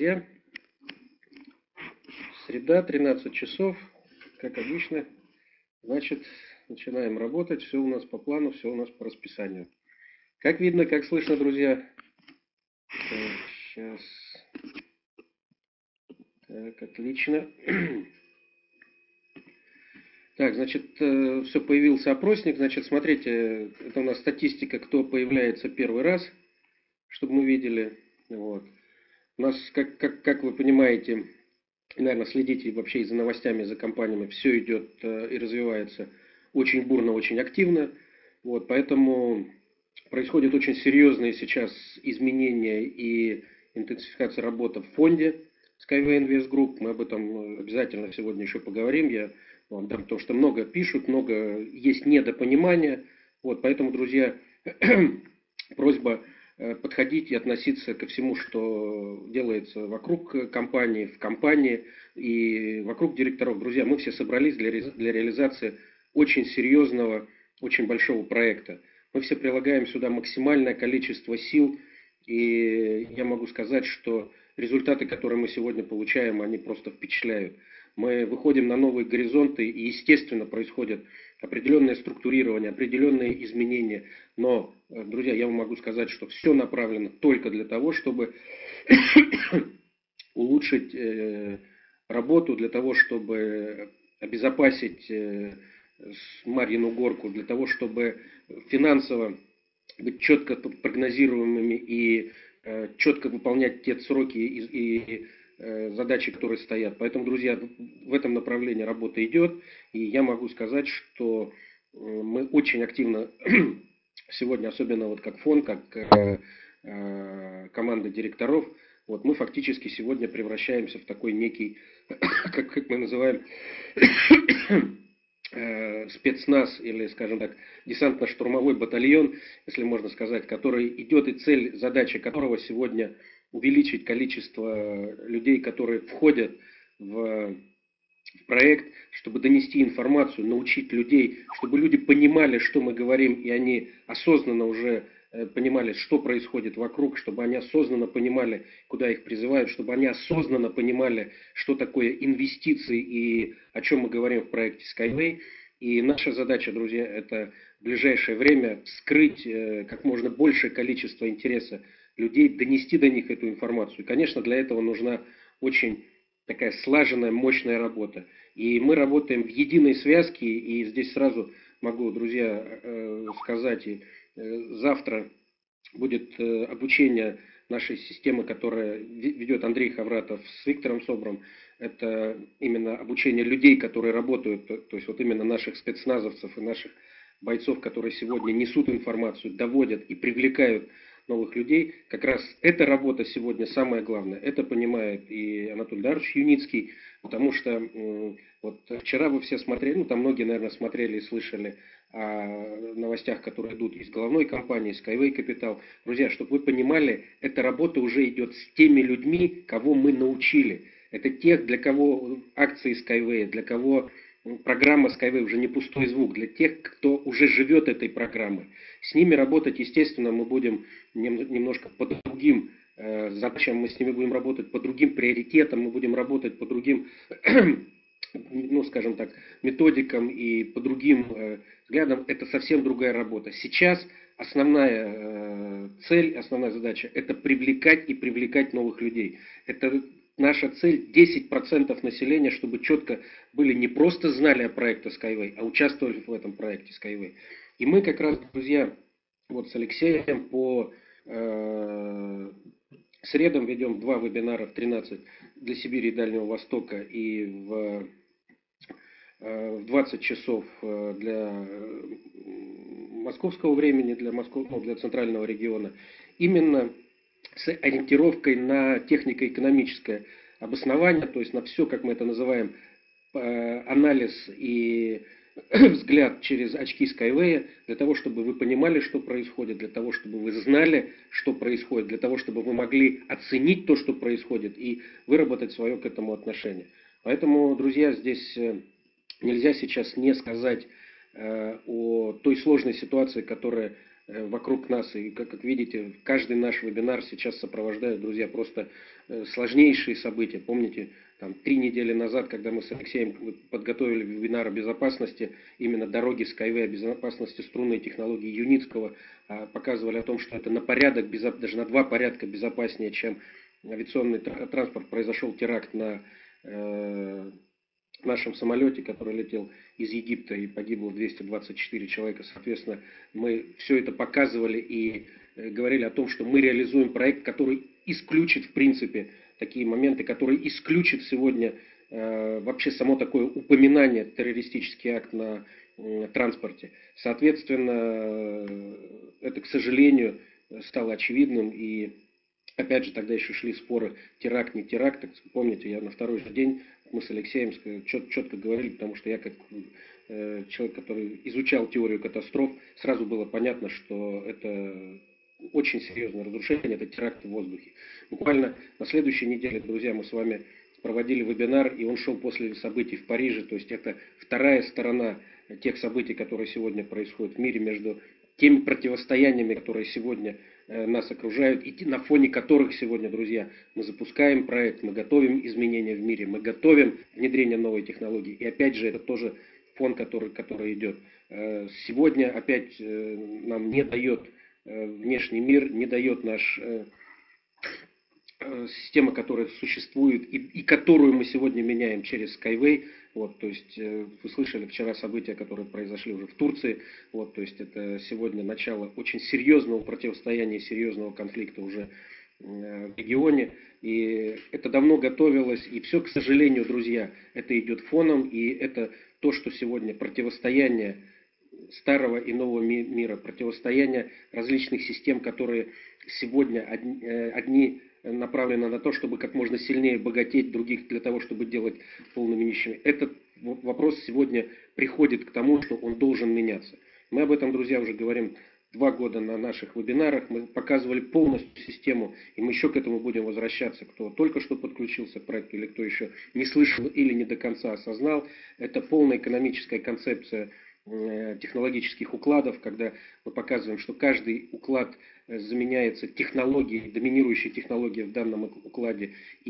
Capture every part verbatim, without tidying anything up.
друзья. Среда, тринадцать часов, как обычно. Значит, начинаем работать. Все у нас по плану, все у нас по расписанию. Как видно, как слышно, друзья? Так, сейчас. Так, отлично. Так, значит, все, появился опросник. Значит, смотрите, это у нас статистика, кто появляется первый раз, чтобы мы видели. Вот. У нас, как, как, как вы понимаете, наверное, следите вообще и за новостями, за компаниями, все идет и развивается очень бурно, очень активно. Вот, поэтому происходят очень серьезные сейчас изменения и интенсификация работы в фонде Skyway Invest Group. Мы об этом обязательно сегодня еще поговорим. Я вам дам, потому что много пишут, много есть недопонимания. Вот, поэтому, друзья, просьба подходить и относиться ко всему, что делается вокруг компании, в компании и вокруг директоров. Друзья, мы все собрались для, для реализации очень серьезного, очень большого проекта. Мы все прилагаем сюда максимальное количество сил, и я могу сказать, что результаты, которые мы сегодня получаем, они просто впечатляют. Мы выходим на новые горизонты, и, естественно, происходит определенное структурирование, определенные изменения. Но, друзья, я вам могу сказать, что все направлено только для того, чтобы улучшить работу, для того, чтобы обезопасить Марьину горку, для того, чтобы финансово быть четко прогнозируемыми и четко выполнять те сроки и, и задачи, которые стоят. Поэтому, друзья, в этом направлении работа идет. И я могу сказать, что мы очень активно сегодня, особенно вот как фонд, как э, э, команда директоров, вот мы фактически сегодня превращаемся в такой некий, как, как мы называем, э, спецназ или, скажем так, десантно-штурмовой батальон, если можно сказать, который идет, и цель, задача которого сегодня увеличить количество людей, которые входят в проект, чтобы донести информацию, научить людей, чтобы люди понимали, что мы говорим, и они осознанно уже понимали, что происходит вокруг, чтобы они осознанно понимали, куда их призывают, чтобы они осознанно понимали, что такое инвестиции и о чем мы говорим в проекте Skyway. И наша задача, друзья, это в ближайшее время скрыть как можно большее количество интереса людей, донести до них эту информацию. И, конечно, для этого нужна очень такая слаженная, мощная работа. И мы работаем в единой связке, и здесь сразу могу, друзья, сказать, и завтра будет обучение нашей системы, которая ведет Андрей Хавратов с Виктором Собром. Это именно обучение людей, которые работают, то есть вот именно наших спецназовцев и наших бойцов, которые сегодня несут информацию, доводят и привлекают новых людей. Как раз эта работа сегодня самая главная. Это понимает и Анатолий Дарович Юницкий, потому что вот вчера вы все смотрели, ну там многие, наверное, смотрели и слышали о новостях, которые идут из головной компании, Skyway Capital. Друзья, чтобы вы понимали, эта работа уже идет с теми людьми, кого мы научили. Это тех, для кого акции Skyway, для кого программа Skyway уже не пустой звук, для тех, кто уже живет этой программой. С ними работать, естественно, мы будем немножко по другим э, задачам, мы с ними будем работать по другим приоритетам, мы будем работать по другим, ну, скажем так, методикам и по другим э, взглядам. Это совсем другая работа. Сейчас основная э, цель, основная задача – это привлекать и привлекать новых людей. Это наша цель десять процентов населения, чтобы четко были, не просто знали о проекте Skyway, а участвовали в этом проекте Skyway. И мы как раз, друзья, вот с Алексеем по э, средам ведем два вебинара в тринадцать для Сибири и Дальнего Востока и в, э, в двадцать часов для московского времени, для, Москов, ну, для центрального региона. Именно с ориентировкой на технико-экономическое обоснование, то есть на все, как мы это называем, анализ и взгляд через очки Skyway, для того, чтобы вы понимали, что происходит, для того, чтобы вы знали, что происходит, для того, чтобы вы могли оценить то, что происходит, и выработать свое к этому отношение. Поэтому, друзья, здесь нельзя сейчас не сказать о той сложной ситуации, которая вокруг нас. И, как, как видите, каждый наш вебинар сейчас сопровождают, друзья, просто сложнейшие события. Помните, там, три недели назад, когда мы с Алексеем подготовили вебинар о безопасности, именно дороги Skyway, о безопасности струнной технологии Юницкого, показывали о том, что это на порядок, даже на два порядка безопаснее, чем авиационный транспорт. Произошел теракт на э, нашем самолете, который летел из Египта, и погибло двести двадцать четыре человека. Соответственно, мы все это показывали и э, говорили о том, что мы реализуем проект, который исключит, в принципе, такие моменты, который исключит сегодня э, вообще само такое упоминание, террористический акт на э, транспорте. Соответственно, э, это, к сожалению, стало очевидным, и опять же, тогда еще шли споры, теракт, не теракт. Так, помните, я на второй же день, мы с Алексеем чет, четко говорили, потому что я как э, человек, который изучал теорию катастроф, сразу было понятно, что это очень серьезное разрушение, это теракт в воздухе. Буквально на следующей неделе, друзья, мы с вами проводили вебинар, и он шел после событий в Париже, то есть это вторая сторона тех событий, которые сегодня происходят в мире, между теми противостояниями, которые сегодня э, нас окружают, и на фоне которых сегодня, друзья, мы запускаем проект, мы готовим изменения в мире, мы готовим внедрение новой технологии. И опять же, это тоже фон, который, который идет. Э, сегодня опять э, нам не дает э, внешний мир, не дает наш... Э, система, которая существует и, и которую мы сегодня меняем через Skyway. Вот, то есть э, вы слышали вчера события, которые произошли уже в Турции. Вот, то есть это сегодня начало очень серьезного противостояния, серьезного конфликта уже э, в регионе. И это давно готовилось. И все, к сожалению, друзья, это идет фоном. И это то, что сегодня противостояние старого и нового мира, противостояние различных систем, которые сегодня одни, э, одни направлена на то, чтобы как можно сильнее богатеть, других для того, чтобы делать полными нищими. Этот вопрос сегодня приходит к тому, что он должен меняться. Мы об этом, друзья, уже говорим два года на наших вебинарах. Мы показывали полностью систему, и мы еще к этому будем возвращаться. Кто только что подключился к проекту, или кто еще не слышал или не до конца осознал, это полная экономическая концепция технологических укладов, когда мы показываем, что каждый уклад заменяется технологией, доминирующей технологией в данном укладе,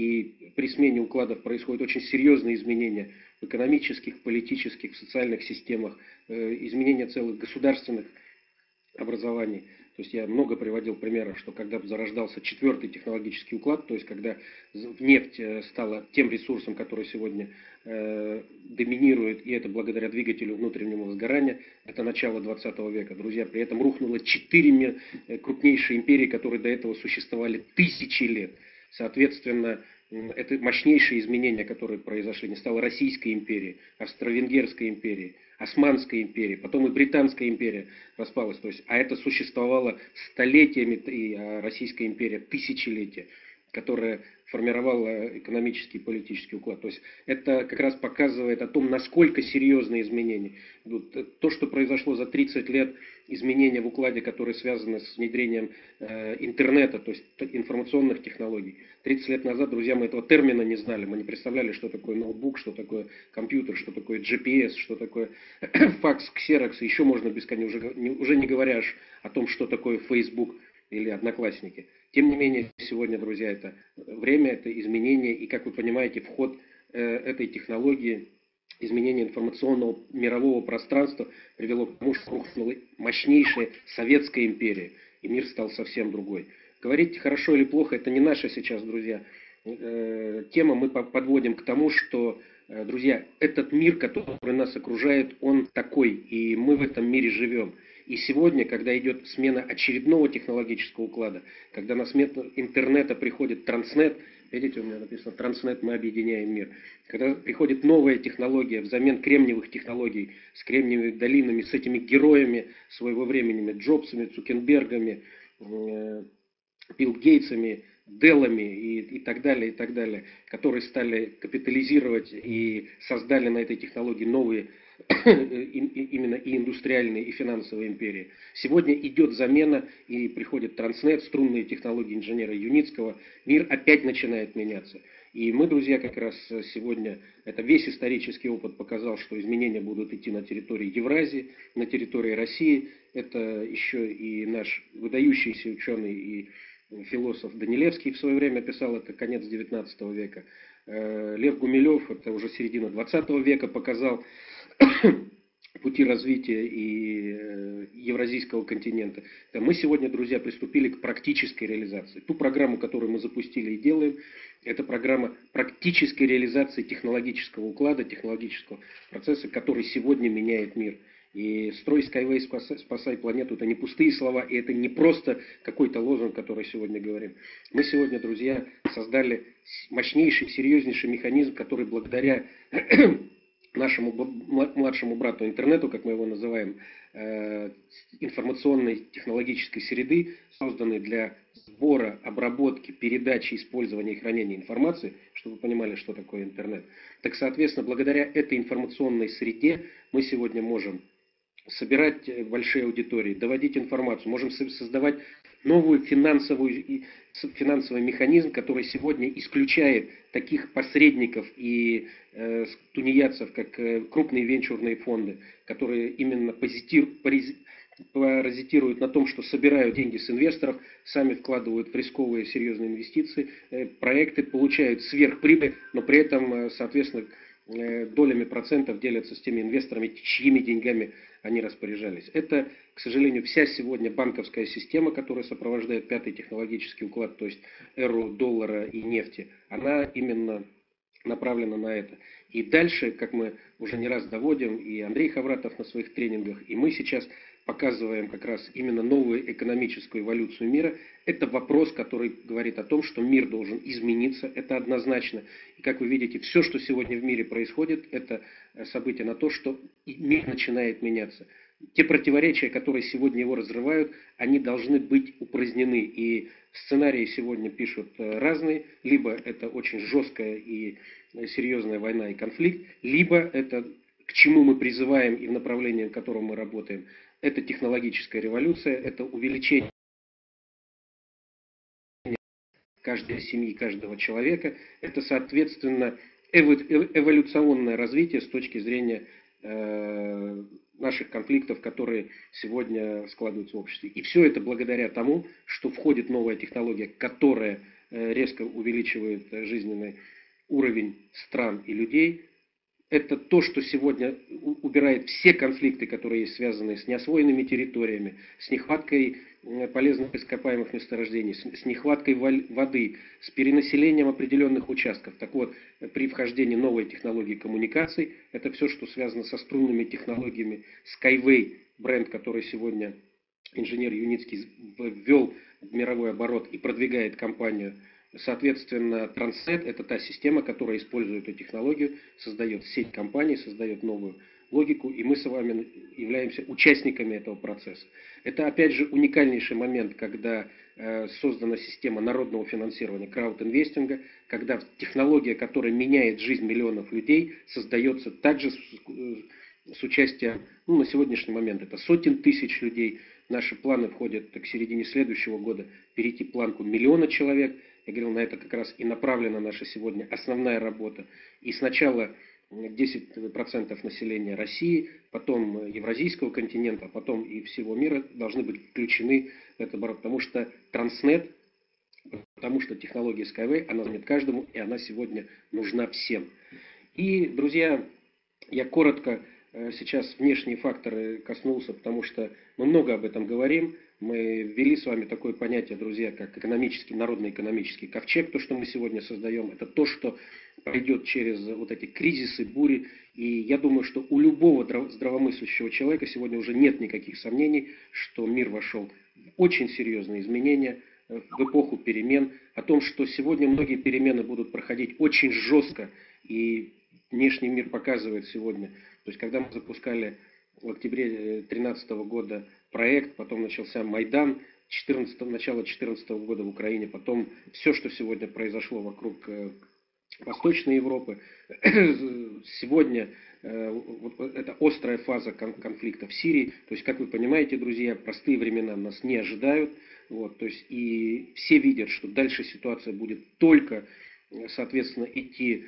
и при смене укладов происходят очень серьезные изменения в экономических, политических, в социальных системах, изменения целых государственных образований. То есть я много приводил примеров, что когда зарождался четвертый технологический уклад, то есть когда нефть стала тем ресурсом, который сегодня э, доминирует, и это благодаря двигателю внутреннего сгорания, это начало двадцатого века. Друзья, при этом рухнуло четыре крупнейшие империи, которые до этого существовали тысячи лет. Соответственно, это мощнейшие изменения, которые произошли. Не стало Российской империи, Австро-Венгерской империи, Османской империи, потом и Британская империя распалась. То есть, а это существовало столетиями, и Российская империя тысячелетия, которая формировала экономический и политический уклад. То есть это как раз показывает о том, насколько серьезные изменения. То, что произошло за тридцать лет, изменения в укладе, которые связаны с внедрением э, интернета, то есть информационных технологий. тридцать лет назад, друзья, мы этого термина не знали. Мы не представляли, что такое ноутбук, что такое компьютер, что такое джи пи эс, что такое факс, ксерокс. Еще можно бесконечно, уже, не, уже не говоря о том, что такое Facebook или Одноклассники. Тем не менее, сегодня, друзья, это время, это изменение, и, как вы понимаете, вход э, этой технологии, изменение информационного мирового пространства привело к тому, что рухнула мощнейшая Советская империя, и мир стал совсем другой. Говорить хорошо или плохо, это не наша сейчас, друзья, э, тема. Мы подводим к тому, что, э, друзья, этот мир, который нас окружает, он такой, и мы в этом мире живем. И сегодня, когда идет смена очередного технологического уклада, когда на смену интернета приходит транснет, видите, у меня написано транснет, мы объединяем мир. Когда приходит новая технология взамен кремниевых технологий, с кремниевыми долинами, с этими героями своего времени, Джобсами, Цукербергами, э, Билл Гейтсами, Деллами и, и так далее, и так далее, которые стали капитализировать и создали на этой технологии новые именно и индустриальные, и финансовые империи. Сегодня идет замена, и приходит транснет, струнные технологии инженера Юницкого. Мир опять начинает меняться. И мы, друзья, как раз сегодня, это весь исторический опыт показал, что изменения будут идти на территории Евразии, на территории России. Это еще и наш выдающийся ученый и философ Данилевский в свое время писал, это конец девятнадцатого века. Лев Гумилев, это уже середина двадцатого века, показал пути развития и евразийского континента. Мы сегодня, друзья, приступили к практической реализации. Ту программу, которую мы запустили и делаем, это программа практической реализации технологического уклада, технологического процесса, который сегодня меняет мир. И «Строй Skyway, спасай, спасай планету» — это не пустые слова, и это не просто какой-то лозунг, который сегодня говорим. Мы сегодня, друзья, создали мощнейший, серьезнейший механизм, который благодаря нашему младшему брату интернету, как мы его называем, информационной технологической среды, созданной для сбора, обработки, передачи, использования и хранения информации, чтобы вы понимали, что такое интернет. Так, соответственно, благодаря этой информационной среде мы сегодня можем собирать большие аудитории, доводить информацию, можем создавать новую финансовую, финансовый механизм, который сегодня исключает таких посредников и э, тунеядцев, как э, крупные венчурные фонды, которые именно позитив, паразитируют на том, что собирают деньги с инвесторов, сами вкладывают в рисковые серьезные инвестиции, э, проекты получают сверхприбыль, но при этом, э, соответственно, э, долями процентов делятся с теми инвесторами, чьими деньгами они распоряжались. Это, к сожалению, вся сегодня банковская система, которая сопровождает пятый технологический уклад, то есть эру доллара и нефти, она именно направлена на это. И дальше, как мы уже не раз доводим, и Андрей Хавратов на своих тренингах, и мы сейчас показываем как раз именно новую экономическую эволюцию мира. Это вопрос, который говорит о том, что мир должен измениться, это однозначно. И как вы видите, все, что сегодня в мире происходит, это событие на то, что мир начинает меняться. Те противоречия, которые сегодня его разрывают, они должны быть упразднены. И сценарии сегодня пишут разные. Либо это очень жесткая и серьезная война и конфликт, либо это, к чему мы призываем и в направлении, в котором мы работаем, это технологическая революция, это увеличение каждой семьи, каждого человека. Это, соответственно, эволюционное развитие с точки зрения э, наших конфликтов, которые сегодня складываются в обществе. И все это благодаря тому, что входит новая технология, которая э, резко увеличивает жизненный уровень стран и людей. Это то, что сегодня убирает все конфликты, которые есть связаны с неосвоенными территориями, с нехваткой полезных ископаемых месторождений, с нехваткой воды, с перенаселением определенных участков. Так вот, при вхождении новой технологии коммуникаций, это все, что связано со струнными технологиями, Skyway, бренд, который сегодня инженер Юницкий ввел в мировой оборот и продвигает компанию. Соответственно, Transnet — это та система, которая использует эту технологию, создает сеть компаний, создает новую логику, и мы с вами являемся участниками этого процесса. Это, опять же, уникальнейший момент, когда э, создана система народного финансирования, краудинвестинга, когда технология, которая меняет жизнь миллионов людей, создается также с, с участием, ну, на сегодняшний момент это сотен тысяч людей. Наши планы входят к середине следующего года перейти планку миллиона человек. Я говорил, на это как раз и направлена наша сегодня основная работа. И сначала десять процентов населения России, потом Евразийского континента, потом и всего мира должны быть включены в это, потому что Transnet, потому что технология Skyway, она занят каждому, и она сегодня нужна всем. И, друзья, я коротко сейчас внешние факторы коснулся, потому что мы много об этом говорим. Мы ввели с вами такое понятие, друзья, как экономический, народно-экономический ковчег. То, что мы сегодня создаем, это то, что пройдет через вот эти кризисы, бури. И я думаю, что у любого здравомыслящего человека сегодня уже нет никаких сомнений, что мир вошел в очень серьезные изменения, в эпоху перемен. О том, что сегодня многие перемены будут проходить очень жестко. И внешний мир показывает сегодня. То есть, когда мы запускали в октябре две тысячи тринадцатого года проект, потом начался Майдан, четырнадцатого, начало две тысячи четырнадцатого года в Украине, потом все, что сегодня произошло вокруг Восточной Европы. Сегодня вот эта острая фаза конфликта в Сирии. То есть, как вы понимаете, друзья, простые времена нас не ожидают. Вот, то есть, и все видят, что дальше ситуация будет только соответственно, идти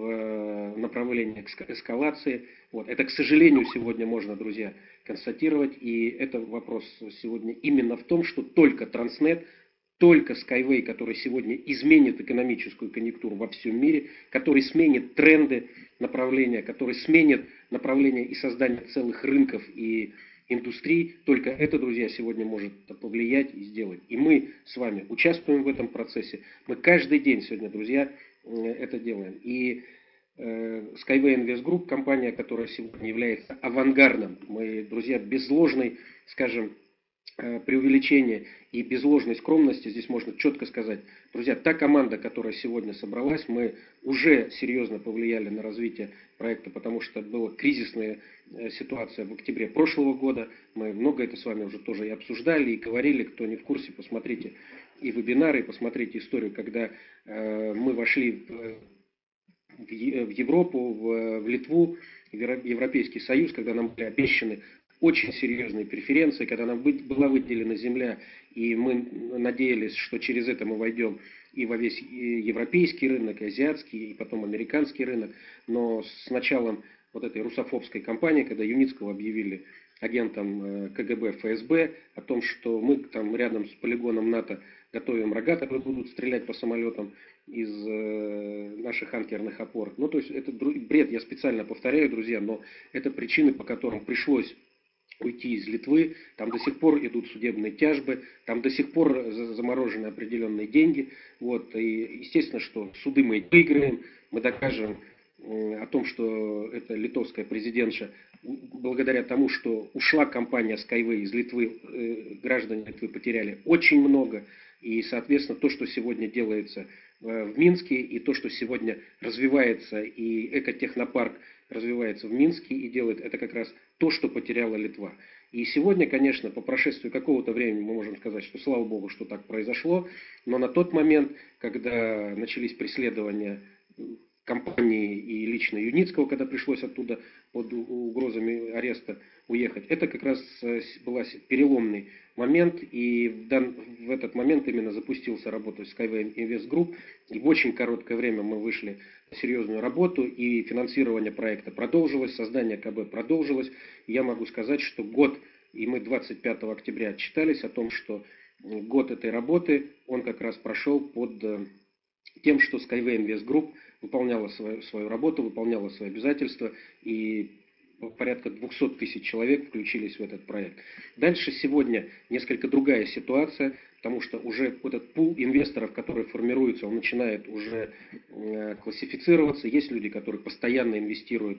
в направлении эскалации. Вот. Это, к сожалению, сегодня можно, друзья, констатировать. И это вопрос сегодня именно в том, что только Транснет, только Skyway, который сегодня изменит экономическую конъюнктуру во всем мире, который сменит тренды направления, который сменит направление и создание целых рынков и индустрий, только это, друзья, сегодня может повлиять и сделать. И мы с вами участвуем в этом процессе. Мы каждый день сегодня, друзья, это делаем. И э, Skyway Invest Group, компания, которая сегодня является авангардом, мы, друзья, без ложной, скажем, преувеличения и без ложной скромности, здесь можно четко сказать, друзья, та команда, которая сегодня собралась, мы уже серьезно повлияли на развитие проекта, потому что была кризисная ситуация в октябре прошлого года, мы много это с вами уже тоже и обсуждали, и говорили, кто не в курсе, посмотрите и вебинары, и посмотрите историю, когда э, мы вошли в, в Европу, в, в Литву, в Европейский Союз, когда нам были обещаны очень серьезные преференции, когда нам была выделена земля, и мы надеялись, что через это мы войдем и во весь европейский рынок, и азиатский, и потом американский рынок. Но с началом вот этой русофобской кампании, когда Юницкого объявили агентом ка гэ бэ, эф эс бэ, о том, что мы там рядом с полигоном НАТО готовим рогатых, которые будут стрелять по самолетам из наших анкерных опор. Ну, то есть это бред, я специально повторяю, друзья, но это причины, по которым пришлось уйти из Литвы, там до сих пор идут судебные тяжбы, там до сих пор заморожены определенные деньги. Вот. И естественно, что суды мы выиграем, мы докажем о том, что это литовская президентша, благодаря тому, что ушла компания Skyway из Литвы, граждане Литвы потеряли очень много. И, соответственно, то, что сегодня делается в Минске, и то, что сегодня развивается, и экотехнопарк развивается в Минске и делает, это как раз то, что потеряла Литва. И сегодня, конечно, по прошествию какого-то времени мы можем сказать, что слава богу, что так произошло, но на тот момент, когда начались преследования компании и лично Юницкого, когда пришлось оттуда под угрозами ареста уехать, это как раз был переломный момент, и в, дан, в этот момент именно запустился работа Skyway Invest Group, и в очень короткое время мы вышли на серьезную работу, и финансирование проекта продолжилось, создание ка бэ продолжилось. И я могу сказать, что год, и мы двадцать пятого октября отчитались о том, что год этой работы, он как раз прошел под тем, что Skyway Invest Group выполняла свою, свою работу, выполняла свои обязательства, и порядка двухсот тысяч человек включились в этот проект. Дальше сегодня несколько другая ситуация, потому что уже этот пул инвесторов, который формируется, он начинает уже э, классифицироваться. Есть люди, которые постоянно инвестируют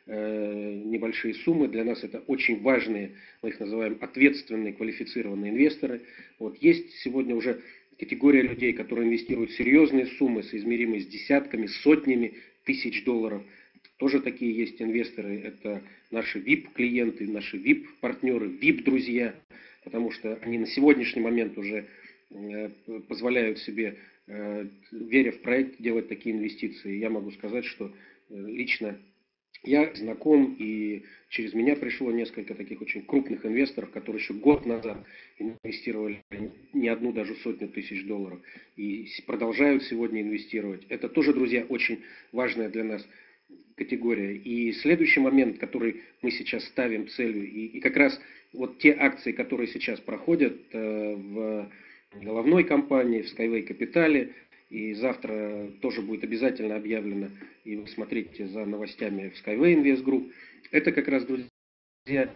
э, небольшие суммы. Для нас это очень важные, мы их называем ответственные, квалифицированные инвесторы. Вот. Есть сегодня уже категория людей, которые инвестируют серьезные суммы, соизмеримые с десятками, сотнями тысяч долларов. Тоже такие есть инвесторы. Это наши ви ай пи-клиенты, наши ви ай пи-партнеры, ви ай пи-друзья. Потому что они на сегодняшний момент уже позволяют себе, веря в проект, делать такие инвестиции. Я могу сказать, что лично я знаком, и через меня пришло несколько таких очень крупных инвесторов, которые еще год назад инвестировали не одну даже сотню тысяч долларов и продолжают сегодня инвестировать. Это тоже, друзья, очень важная для нас категория. И следующий момент, который мы сейчас ставим целью, и, и как раз вот те акции, которые сейчас проходят э, в головной компании, в Skyway Капитале, и завтра тоже будет обязательно объявлено, и вы смотрите за новостями в Skyway Invest Group, это как раз, друзья,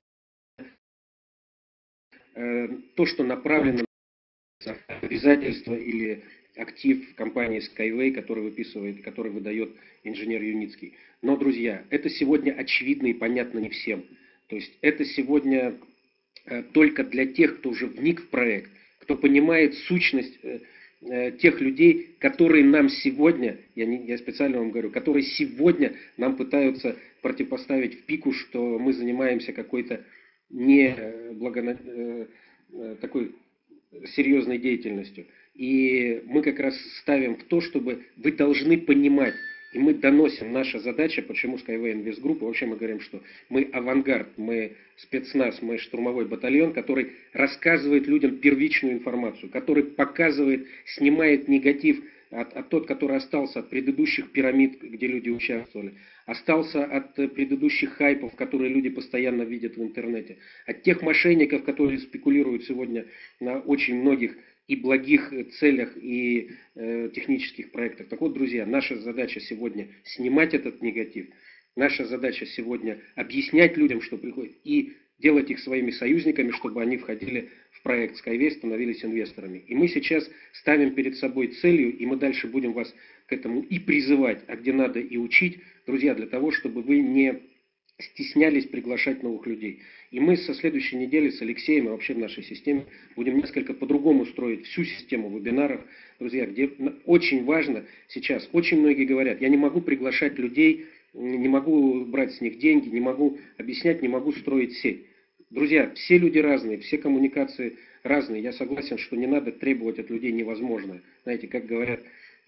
э, то, что направлено на обязательства или актив компании Skyway, который выписывает, который выдает инженер Юницкий. Но, друзья, это сегодня очевидно и понятно не всем. То есть это сегодня э, только для тех, кто уже вник в проект, кто понимает сущность э, э, тех людей, которые нам сегодня, я, не, я специально вам говорю, которые сегодня нам пытаются противопоставить в пику, что мы занимаемся какой-то не благо, э, э, такой серьезной деятельностью. И мы как раз ставим в то, чтобы вы должны понимать И мы доносим, наша задача, почему Skyway Invest Group, вообще мы говорим, что мы авангард, мы спецназ, мы штурмовой батальон, который рассказывает людям первичную информацию, который показывает, снимает негатив от, от тот, который остался от предыдущих пирамид, где люди участвовали, остался от предыдущих хайпов, которые люди постоянно видят в интернете, от тех мошенников, которые спекулируют сегодня на очень многих и благих целях, и э, технических проектах. Так вот, друзья, наша задача сегодня снимать этот негатив. Наша задача сегодня объяснять людям, что приходит, и делать их своими союзниками, чтобы они входили в проект Skyway, становились инвесторами. И мы сейчас ставим перед собой целью, и мы дальше будем вас к этому и призывать, а где надо и учить, друзья, для того, чтобы вы не стеснялись приглашать новых людей. И мы со следующей недели с Алексеем и вообще в нашей системе будем несколько по-другому строить всю систему вебинаров, друзья, где очень важно сейчас, очень многие говорят, я не могу приглашать людей, не могу брать с них деньги, не могу объяснять, не могу строить сеть. Друзья, все люди разные, все коммуникации разные. Я согласен, что не надо требовать от людей невозможное. Знаете, как говорят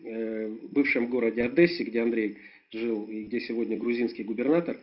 в бывшем городе Одессе, где Андрей жил и где сегодня грузинский губернатор,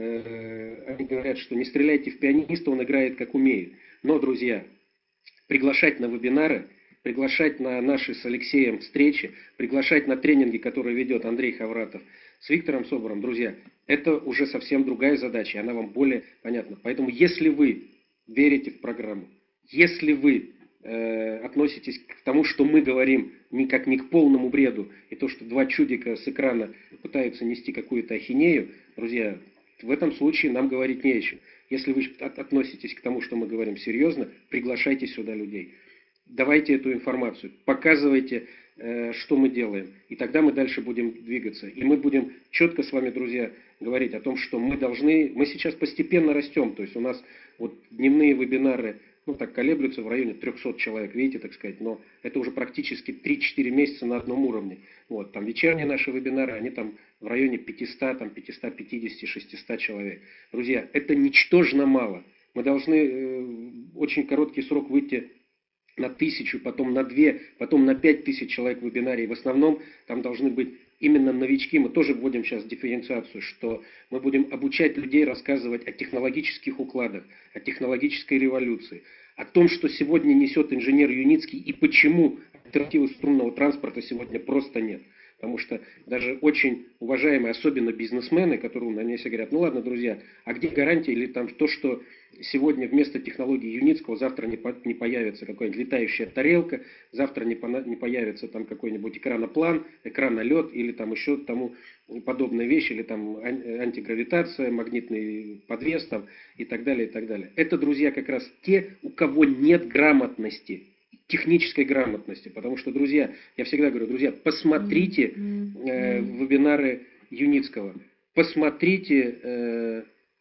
они говорят, что не стреляйте в пианиста, он играет как умеет. Но, друзья, приглашать на вебинары, приглашать на наши с Алексеем встречи, приглашать на тренинги, которые ведет Андрей Хавратов с Виктором Собором, друзья, это уже совсем другая задача, она вам более понятна. Поэтому, если вы верите в программу, если вы э, относитесь к тому, что мы говорим, не как не к полному бреду, и то, что два чудика с экрана пытаются нести какую-то ахинею, друзья, в этом случае нам говорить не о чем. Если вы относитесь к тому, что мы говорим серьезно, приглашайте сюда людей. Давайте эту информацию, показывайте, э, что мы делаем. И тогда мы дальше будем двигаться. И мы будем четко с вами, друзья, говорить о том, что мы должны... Мы сейчас постепенно растем. То есть у нас вот дневные вебинары, ну так колеблются в районе трехсот человек, видите, так сказать. Но это уже практически три-четыре месяца на одном уровне. Вот, там вечерние наши вебинары, они там в районе пятисот, там пятьсот пятьдесят, шестьсот человек. Друзья, это ничтожно мало. Мы должны э, очень короткий срок выйти на тысячу, потом на две, потом на пять тысяч человек в вебинаре. И в основном там должны быть именно новички. Мы тоже вводим сейчас дифференциацию, что мы будем обучать людей рассказывать о технологических укладах, о технологической революции, о том, что сегодня несет инженер Юницкий и почему альтернативы струнного транспорта сегодня просто нет. Потому что даже очень уважаемые, особенно бизнесмены, которые на ней говорят, ну ладно, друзья, а где гарантия или там то, что сегодня вместо технологии Юницкого завтра не, по, не появится какая-нибудь летающая тарелка, завтра не, по, не появится там какой-нибудь экраноплан, экранолет или там еще тому подобные вещи, или там антигравитация, магнитный подвес там, и так далее, и так далее. Это, друзья, как раз те, у кого нет грамотности, технической грамотности. Потому что, друзья, я всегда говорю, друзья, посмотрите э, вебинары Юницкого, посмотрите э,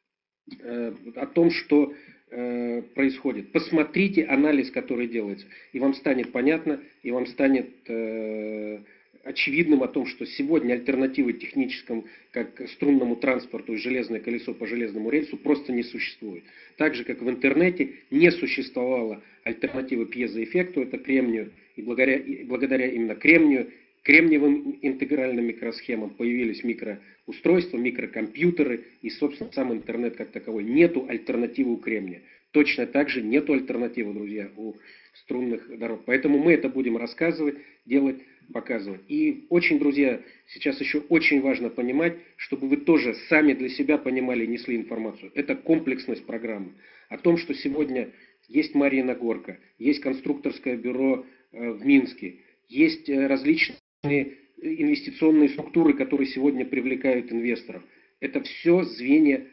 э, о том, что э, происходит, посмотрите анализ, который делается, и вам станет понятно, и вам станет э, очевидным о том, что сегодня альтернативы техническому, как струнному транспорту и железное колесо по железному рельсу просто не существует. Так же, как в интернете не существовало альтернативы пьезоэффекту, это кремнию, и благодаря, и благодаря именно кремнию, кремниевым интегральным микросхемам появились микроустройства, микрокомпьютеры и, собственно, сам интернет как таковой. Нету альтернативы у кремния. Точно так же нету альтернативы, друзья, у струнных дорог. Поэтому мы это будем рассказывать, делать, показывать. И очень, друзья, сейчас еще очень важно понимать, чтобы вы тоже сами для себя понимали и несли информацию. Это комплексность программы. О том, что сегодня есть Марьина Горка, есть конструкторское бюро в Минске, есть различные инвестиционные структуры, которые сегодня привлекают инвесторов. Это все звенья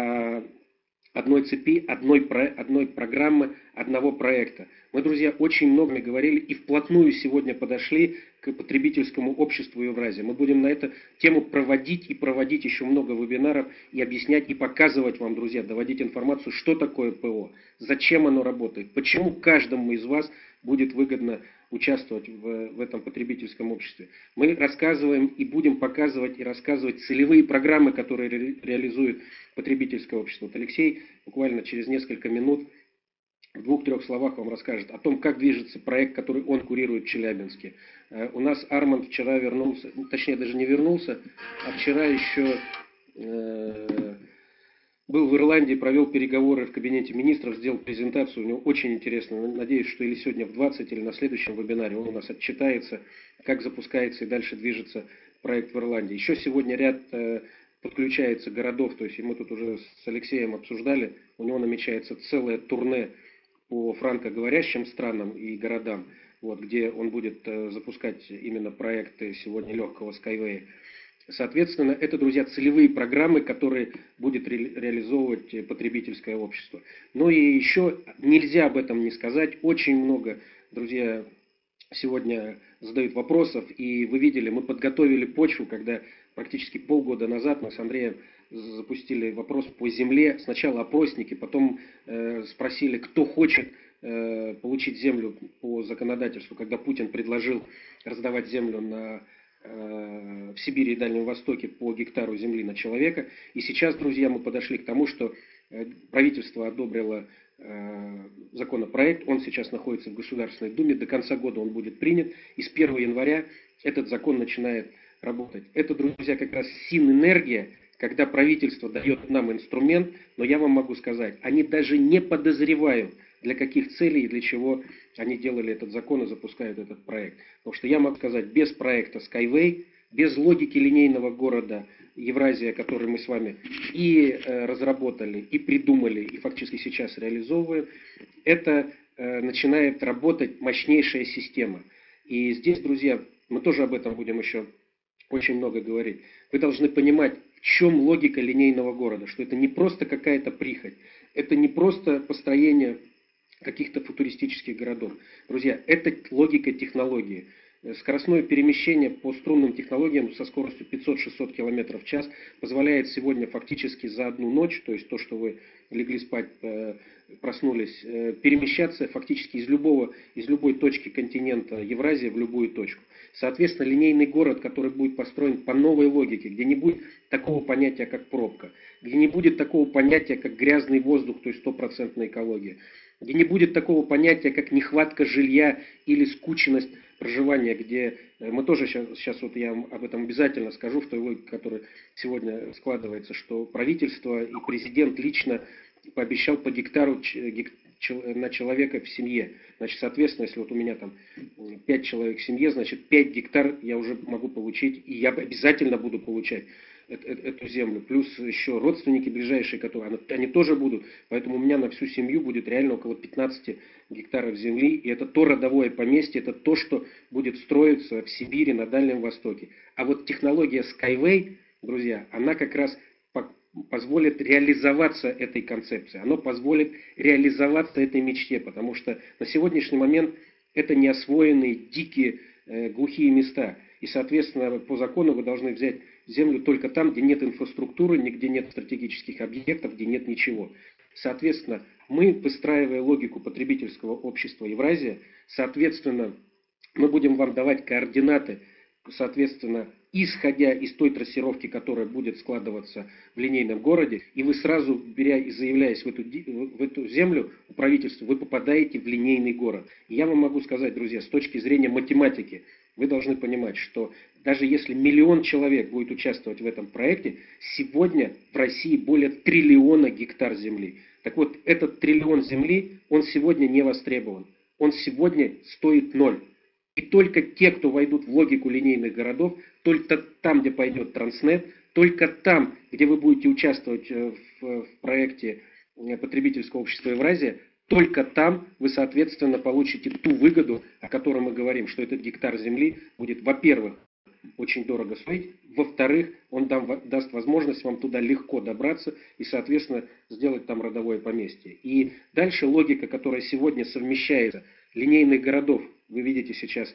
одной цепи, одной, одной программы, одного проекта. Мы, друзья, очень много говорили и вплотную сегодня подошли к потребительскому обществу Евразии. Мы будем на эту тему проводить и проводить еще много вебинаров и объяснять и показывать вам, друзья, доводить информацию, что такое ПО, зачем оно работает, почему каждому из вас будет выгодно участвовать в, в этом потребительском обществе. Мы рассказываем и будем показывать и рассказывать целевые программы, которые ре, реализует потребительское общество. Вот Алексей буквально через несколько минут в двух-трех словах вам расскажет о том, как движется проект, который он курирует в Челябинске. У нас Арманд вчера вернулся, точнее даже не вернулся, а вчера еще э, был в Ирландии, провел переговоры в кабинете министров, сделал презентацию, у него очень интересно. Надеюсь, что или сегодня в двадцать, или на следующем вебинаре он у нас отчитается, как запускается и дальше движется проект в Ирландии. Еще сегодня ряд э, подключается городов, то есть мы тут уже с Алексеем обсуждали, у него намечается целое турне по франкоговорящим странам и городам, вот, где он будет э, запускать именно проекты сегодня легкого Skyway. Соответственно, это, друзья, целевые программы, которые будет ре реализовывать потребительское общество. Но и еще нельзя об этом не сказать. Очень много, друзья, сегодня задают вопросов. И вы видели, мы подготовили почву, когда практически полгода назад мы с Андреем запустили вопрос по земле. Сначала опросники, потом э, спросили, кто хочет э, получить землю по законодательству, когда Путин предложил раздавать землю на в Сибири и Дальнем Востоке по гектару земли на человека. И сейчас, друзья, мы подошли к тому, что правительство одобрило законопроект, он сейчас находится в Государственной Думе, до конца года он будет принят, и с первого января этот закон начинает работать. Это, друзья, как раз синергия, когда правительство дает нам инструмент, но я вам могу сказать, они даже не подозревают, для каких целей и для чего они делали этот закон и запускают этот проект. Потому что я могу сказать, без проекта Skyway, без логики линейного города Евразия, который мы с вами и э, разработали, и придумали, и фактически сейчас реализовываем, это э, начинает работать мощнейшая система. И здесь, друзья, мы тоже об этом будем еще очень много говорить. Вы должны понимать, в чем логика линейного города, что это не просто какая-то прихоть, это не просто построение каких-то футуристических городов. Друзья, это логика технологии. Скоростное перемещение по струнным технологиям со скоростью пятьсот-шестьсот км в час позволяет сегодня фактически за одну ночь, то есть то, что вы легли спать, проснулись, перемещаться фактически из, любого, из любой точки континента Евразии в любую точку. Соответственно, линейный город, который будет построен по новой логике, где не будет такого понятия, как пробка, где не будет такого понятия, как грязный воздух, то есть стопроцентная экология, где не будет такого понятия, как нехватка жилья или скученность проживания, где мы тоже сейчас, сейчас вот я об этом обязательно скажу, в той логике, которая сегодня складывается, что правительство и президент лично пообещал по гектару на человека в семье. Значит, соответственно, если вот у меня там пять человек в семье, значит пять гектар я уже могу получить, и я обязательно буду получать эту землю. Плюс еще родственники ближайшие, которые они тоже будут. Поэтому у меня на всю семью будет реально около пятнадцати гектаров земли. И это то родовое поместье, это то, что будет строиться в Сибири, на Дальнем Востоке. А вот технология Skyway, друзья, она как раз позволит реализоваться этой концепции. Она позволит реализоваться этой мечте. Потому что на сегодняшний момент это неосвоенные, дикие, э, глухие места. И, соответственно, по закону вы должны взять землю только там, где нет инфраструктуры, нигде нет стратегических объектов, где нет ничего. Соответственно, мы, выстраивая логику потребительского общества Евразия, соответственно, мы будем вам давать координаты, соответственно, исходя из той трассировки, которая будет складываться в линейном городе, и вы сразу, беря и заявляясь в эту, в эту землю у правительства, вы попадаете в линейный город. И я вам могу сказать, друзья, с точки зрения математики, вы должны понимать, что даже если миллион человек будет участвовать в этом проекте, сегодня в России более триллиона гектар земли. Так вот, этот триллион земли, он сегодня не востребован. Он сегодня стоит ноль. И только те, кто войдут в логику линейных городов, только там, где пойдет Транснет, только там, где вы будете участвовать в, в проекте потребительского общества Евразия, только там вы, соответственно, получите ту выгоду, о которой мы говорим, что этот гектар земли будет, во-первых, очень дорого стоить, во-вторых, он дам, даст возможность вам туда легко добраться и, соответственно, сделать там родовое поместье. И дальше логика, которая сегодня совмещается, линейных городов, вы видите сейчас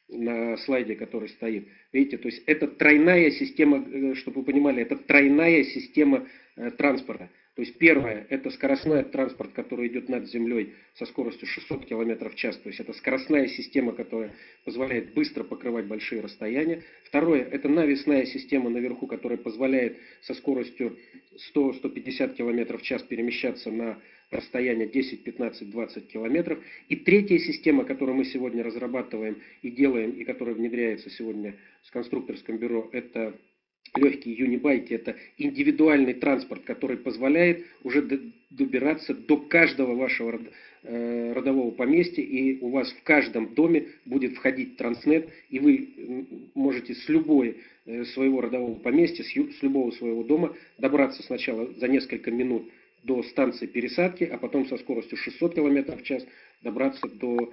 на слайде, который стоит, видите, то есть это тройная система, чтобы вы понимали, это тройная система э, транспорта. То есть первое, это скоростной транспорт, который идет над землей со скоростью шестьсот километров в час. То есть это скоростная система, которая позволяет быстро покрывать большие расстояния. Второе, это навесная система наверху, которая позволяет со скоростью сто — сто пятьдесят километров в час перемещаться на расстояние десять, пятнадцать, двадцать километров. И третья система, которую мы сегодня разрабатываем и делаем, и которая внедряется сегодня с конструкторским бюро, это легкие юнибайки, это индивидуальный транспорт, который позволяет уже добираться до каждого вашего родового поместья, и у вас в каждом доме будет входить Транснет, и вы можете с любой своего родового поместья, с любого своего дома добраться сначала за несколько минут до станции пересадки, а потом со скоростью шестьсот километров в час добраться до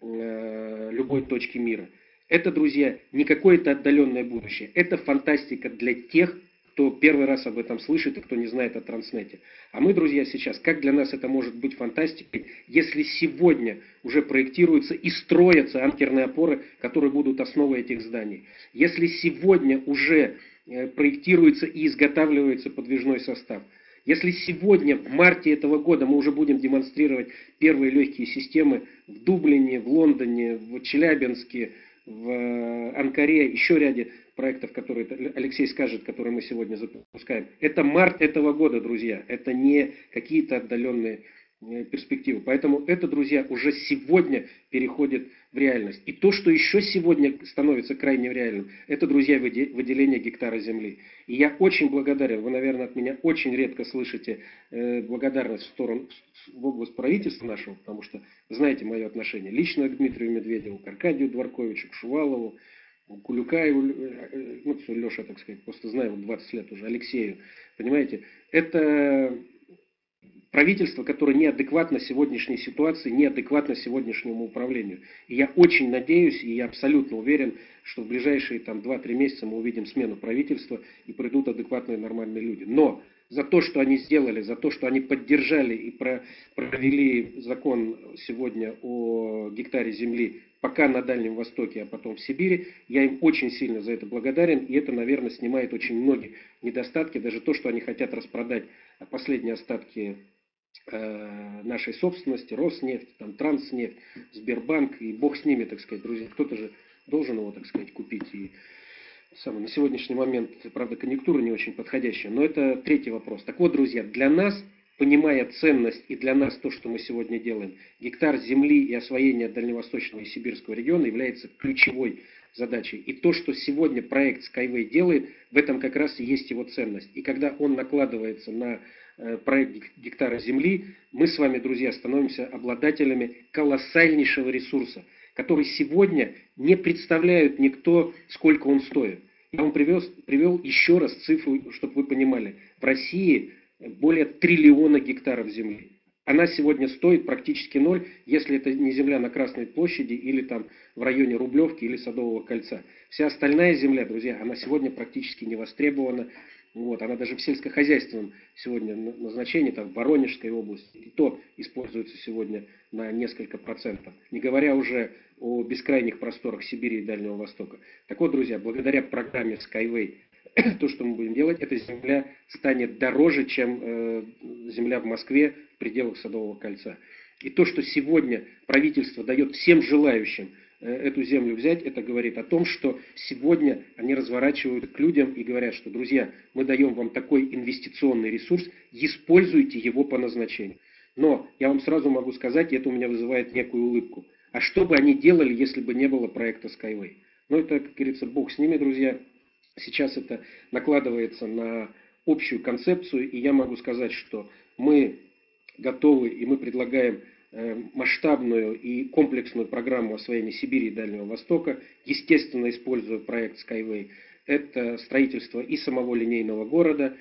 э, любой точки мира. Это, друзья, не какое-то отдаленное будущее. Это фантастика для тех, кто первый раз об этом слышит и кто не знает о Транснете. А мы, друзья, сейчас, как для нас это может быть фантастикой, если сегодня уже проектируются и строятся анкерные опоры, которые будут основой этих зданий. Если сегодня уже проектируется и изготавливается подвижной состав. Если сегодня, в марте этого года, мы уже будем демонстрировать первые легкие системы в Дублине, в Лондоне, в Челябинске, в Анкаре, еще ряде проектов, которые Алексей скажет, которые мы сегодня запускаем. Это март этого года, друзья. Это не какие-то отдаленные перспективы. Поэтому это, друзья, уже сегодня переходит в реальность. И то, что еще сегодня становится крайне реальным, это, друзья, выделение гектара земли. И я очень благодарен, вы, наверное, от меня очень редко слышите э, благодарность в сторону, в область правительства нашего, потому что знаете мое отношение лично к Дмитрию Медведеву, к Аркадию Дворковичу, к Шувалову, к Кулюкаеву, ну, Леша, так сказать, просто знаю его двадцать лет уже, Алексею. Понимаете, это правительство, которое неадекватно сегодняшней ситуации, неадекватно сегодняшнему управлению. И я очень надеюсь, и я абсолютно уверен, что в ближайшие там два-три месяца мы увидим смену правительства и придут адекватные нормальные люди. Но за то, что они сделали, за то, что они поддержали и провели закон сегодня о гектаре земли, пока на Дальнем Востоке, а потом в Сибири, я им очень сильно за это благодарен, и это, наверное, снимает очень многие недостатки, даже то, что они хотят распродать последние остатки нашей собственности, Роснефть, там, Транснефть, Сбербанк, и бог с ними, так сказать, друзья, кто-то же должен его, так сказать, купить. И самый, на сегодняшний момент, правда, конъюнктура не очень подходящая, но это третий вопрос. Так вот, друзья, для нас, понимая ценность и для нас то, что мы сегодня делаем, гектар земли и освоение Дальневосточного и Сибирского региона является ключевой задачей. И то, что сегодня проект Skyway делает, в этом как раз и есть его ценность. И когда он накладывается на проект гектара земли, мы с вами, друзья, становимся обладателями колоссальнейшего ресурса, который сегодня не представляет никто, сколько он стоит. Я вам привез, привел еще раз цифру, чтобы вы понимали. В России более триллиона гектаров земли. Она сегодня стоит практически ноль, если это не земля на Красной площади или там в районе Рублевки или Садового кольца. Вся остальная земля, друзья, она сегодня практически не востребована. Вот, она даже в сельскохозяйственном сегодня назначении, там, в Воронежской области, и то используется сегодня на несколько процентов. Не говоря уже о бескрайних просторах Сибири и Дальнего Востока. Так вот, друзья, благодаря программе Skyway, то, что мы будем делать, эта земля станет дороже, чем э, земля в Москве в пределах Садового кольца. И то, что сегодня правительство дает всем желающим эту землю взять, это говорит о том, что сегодня они разворачивают к людям и говорят, что, друзья, мы даем вам такой инвестиционный ресурс, используйте его по назначению. Но я вам сразу могу сказать, и это у меня вызывает некую улыбку. А что бы они делали, если бы не было проекта Skyway? Ну, это, как говорится, бог с ними, друзья. Сейчас это накладывается на общую концепцию, и я могу сказать, что мы готовы, и мы предлагаем масштабную и комплексную программу освоения Сибири и Дальнего Востока, естественно, используя проект Skyway. Это строительство и самого линейного города,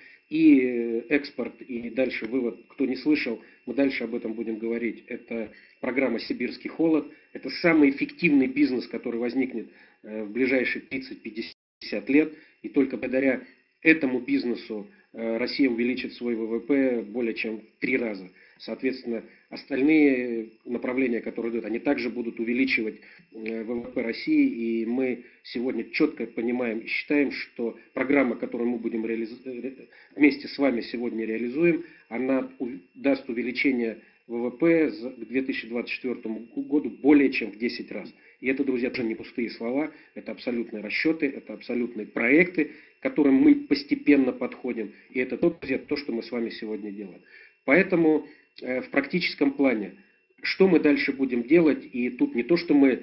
и экспорт, и дальше вывод. Кто не слышал, мы дальше об этом будем говорить. Это программа «Сибирский холод». Это самый эффективный бизнес, который возникнет в ближайшие тридцать-пятьдесят лет. И только благодаря этому бизнесу Россия увеличит свой ВВП более чем в три раза. Соответственно, остальные направления, которые идут, они также будут увеличивать ВВП России. И мы сегодня четко понимаем и считаем, что программа, которую мы будем реализ... вместе с вами сегодня реализуем, она даст увеличение ВВП к две тысячи двадцать четвёртому году более чем в десять раз. И это, друзья, тоже не пустые слова, это абсолютные расчеты, это абсолютные проекты, к которым мы постепенно подходим. И это то, друзья, то, что мы с вами сегодня делаем. Поэтому э, в практическом плане. Что мы дальше будем делать? И тут не то, что мы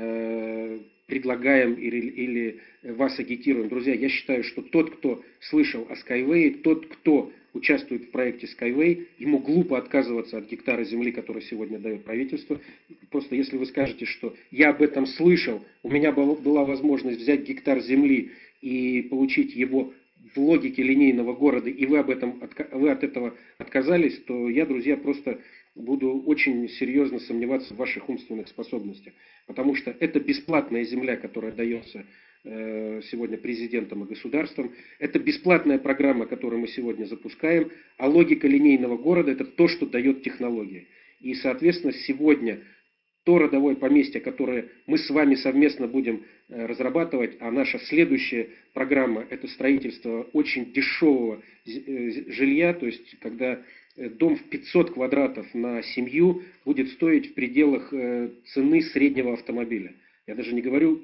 э, предлагаем или, или вас агитируем. Друзья, я считаю, что тот, кто слышал о Skyway, тот, кто участвует в проекте Skyway, ему глупо отказываться от гектара земли, который сегодня дает правительство. Просто если вы скажете, что я об этом слышал, у меня была возможность взять гектар земли и получить его в логике линейного города, и вы, об этом, вы от этого отказались, то я, друзья, просто буду очень серьезно сомневаться в ваших умственных способностях. Потому что это бесплатная земля, которая дается сегодня президентом и государством. Это бесплатная программа, которую мы сегодня запускаем, а логика линейного города – это то, что дает технологии. И, соответственно, сегодня то родовое поместье, которое мы с вами совместно будем разрабатывать, а наша следующая программа – это строительство очень дешевого жилья, то есть когда дом в пятьсот квадратов на семью будет стоить в пределах цены среднего автомобиля. Я даже не говорю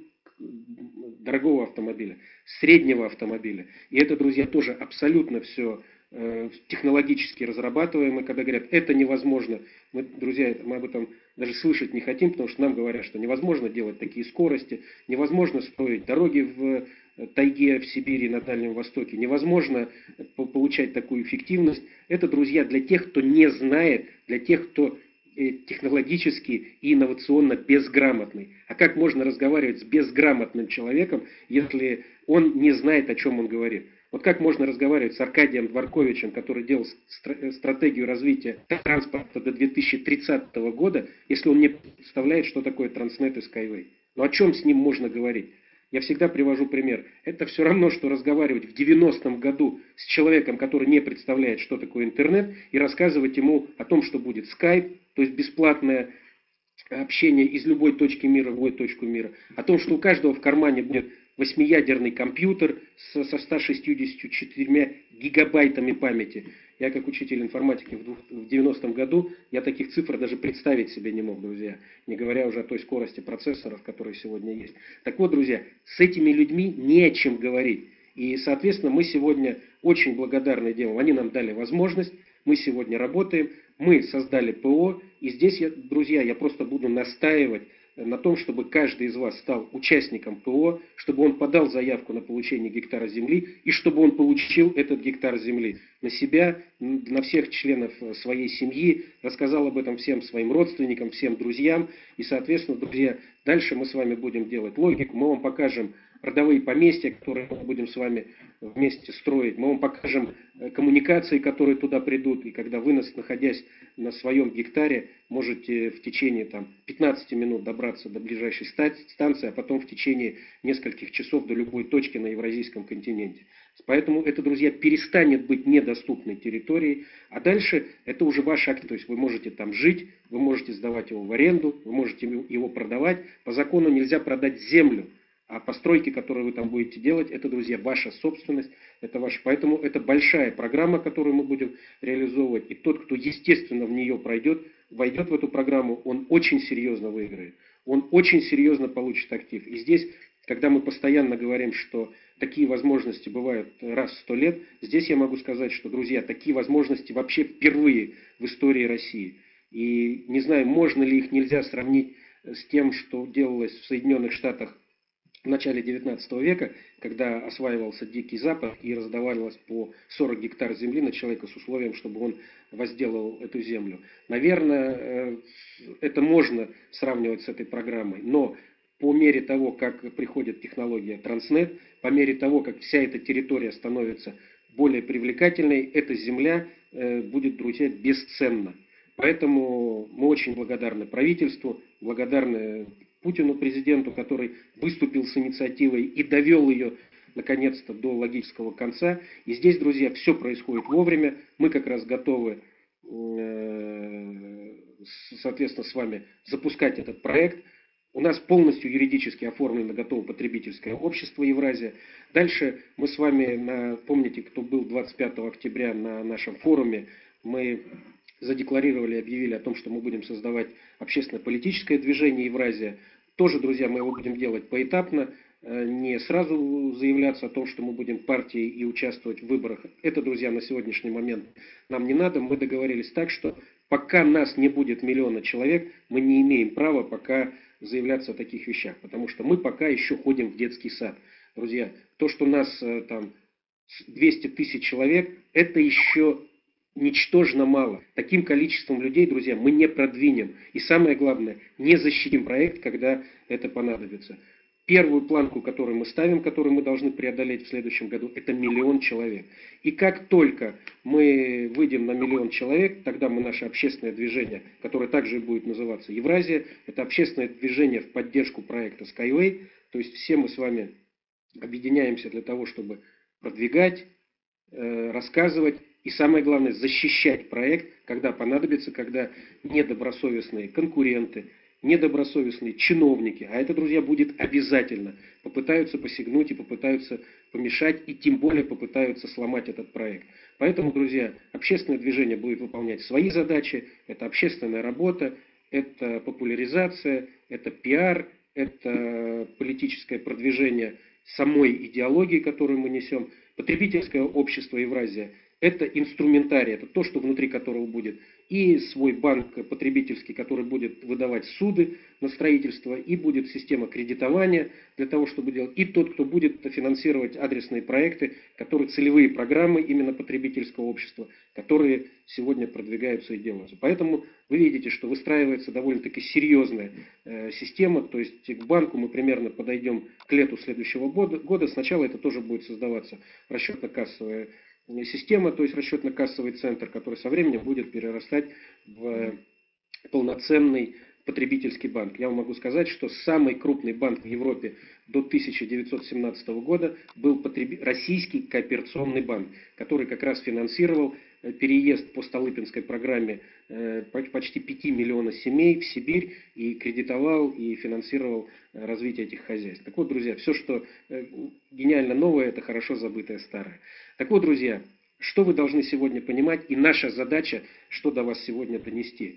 дорогого автомобиля, среднего автомобиля. И это, друзья, тоже абсолютно все э, технологически разрабатываемо. Когда говорят, это невозможно, мы, друзья, мы об этом даже слышать не хотим, потому что нам говорят, что невозможно делать такие скорости, невозможно строить дороги в тайге, в Сибири, на Дальнем Востоке, невозможно получать такую эффективность. Это, друзья, для тех, кто не знает, для тех, кто технологически и инновационно безграмотный. А как можно разговаривать с безграмотным человеком, если он не знает, о чем он говорит? Вот как можно разговаривать с Аркадием Дворковичем, который делал стратегию развития транспорта до две тысячи тридцатого года, если он не представляет, что такое Транснет и Skyway? Ну о чем с ним можно говорить? Я всегда привожу пример. Это все равно, что разговаривать в девяностом году с человеком, который не представляет, что такое интернет, и рассказывать ему о том, что будет Skype, то есть бесплатное общение из любой точки мира в любую точку мира, о том, что у каждого в кармане будет восьмиядерный компьютер со ста шестьюдесятью четырьмя гигабайтами памяти. Я, как учитель информатики в девяностом году, я таких цифр даже представить себе не мог, друзья. Не говоря уже о той скорости процессоров, которые сегодня есть. Так вот, друзья, с этими людьми не о чем говорить. И, соответственно, мы сегодня очень благодарны делом. Они нам дали возможность, мы сегодня работаем, мы создали ПО. И здесь, я, друзья, я просто буду настаивать на том, чтобы каждый из вас стал участником ПО, чтобы он подал заявку на получение гектара земли и чтобы он получил этот гектар земли на себя, на всех членов своей семьи, рассказал об этом всем своим родственникам, всем друзьям. И, соответственно, друзья, дальше мы с вами будем делать логику, мы вам покажем родовые поместья, которые мы будем с вами вместе строить. Мы вам покажем коммуникации, которые туда придут. И когда вы, находясь на своем гектаре, можете в течение там, пятнадцати минут добраться до ближайшей станции, а потом в течение нескольких часов до любой точки на Евразийском континенте. Поэтому это, друзья, перестанет быть недоступной территорией. А дальше это уже ваш акт. То есть вы можете там жить, вы можете сдавать его в аренду, вы можете его продавать. По закону нельзя продать землю. А постройки, которые вы там будете делать, это, друзья, ваша собственность, это ваша. Поэтому это большая программа, которую мы будем реализовывать. И тот, кто, естественно, в нее пройдет, войдет в эту программу, он очень серьезно выиграет. Он очень серьезно получит актив. И здесь, когда мы постоянно говорим, что такие возможности бывают раз в сто лет, здесь я могу сказать, что, друзья, такие возможности вообще впервые в истории России. И не знаю, можно ли их нельзя сравнить с тем, что делалось в Соединенных Штатах в начале девятнадцатого века, когда осваивался Дикий Запад и раздавалось по сорок гектар земли на человека с условием, чтобы он возделывал эту землю. Наверное, это можно сравнивать с этой программой, но по мере того, как приходит технология Транснет, по мере того, как вся эта территория становится более привлекательной, эта земля будет, друзья, бесценна. Поэтому мы очень благодарны правительству, благодарны Путину, президенту, который выступил с инициативой и довел ее, наконец-то, до логического конца. И здесь, друзья, все происходит вовремя. Мы как раз готовы, соответственно, с вами запускать этот проект. У нас полностью юридически оформлено готово потребительское общество Евразия. Дальше мы с вами, помните, кто был двадцать пятого октября на нашем форуме, мы задекларировали, объявили о том, что мы будем создавать общественно-политическое движение Евразия. Тоже, друзья, мы его будем делать поэтапно, не сразу заявляться о том, что мы будем партией и участвовать в выборах. Это, друзья, на сегодняшний момент нам не надо. Мы договорились так, что пока нас не будет миллиона человек, мы не имеем права пока заявляться о таких вещах, потому что мы пока еще ходим в детский сад. Друзья, то, что нас там двести тысяч человек, это еще ничтожно мало. Таким количеством людей, друзья, мы не продвинем. И самое главное, не защитим проект, когда это понадобится. Первую планку, которую мы ставим, которую мы должны преодолеть в следующем году, это миллион человек. И как только мы выйдем на миллион человек, тогда мы наше общественное движение, которое также будет называться Евразия, это общественное движение в поддержку проекта Skyway, то есть все мы с вами объединяемся для того, чтобы продвигать, э, рассказывать и, самое главное, защищать проект, когда понадобится, когда недобросовестные конкуренты, недобросовестные чиновники, а это, друзья, будет обязательно, попытаются посягнуть и попытаются помешать, и тем более попытаются сломать этот проект. Поэтому, друзья, общественное движение будет выполнять свои задачи, это общественная работа, это популяризация, это пиар, это политическое продвижение самой идеологии, которую мы несем. Потребительское общество Евразия – это инструментарий, это то, что внутри которого будет и свой банк потребительский, который будет выдавать суды на строительство, и будет система кредитования для того, чтобы делать, и тот, кто будет финансировать адресные проекты, которые целевые программы именно потребительского общества, которые сегодня продвигаются и делаются. Поэтому вы видите, что выстраивается довольно-таки серьезная э, система, то есть к банку мы примерно подойдем к лету следующего года. года. Сначала это тоже будет создаваться расчетно-кассовая система, то есть расчетно-кассовый центр, который со временем будет перерастать в полноценный потребительский банк. Я вам могу сказать, что самый крупный банк в Европе до тысяча девятьсот семнадцатого года был потреб... Российский кооперационный банк, который как раз финансировал переезд по Столыпинской программе почти пяти миллионов семей в Сибирь и кредитовал и финансировал развитие этих хозяйств. Так вот, друзья, все, что гениально новое, это хорошо забытое старое. Так вот, друзья, что вы должны сегодня понимать, и наша задача, что до вас сегодня донести.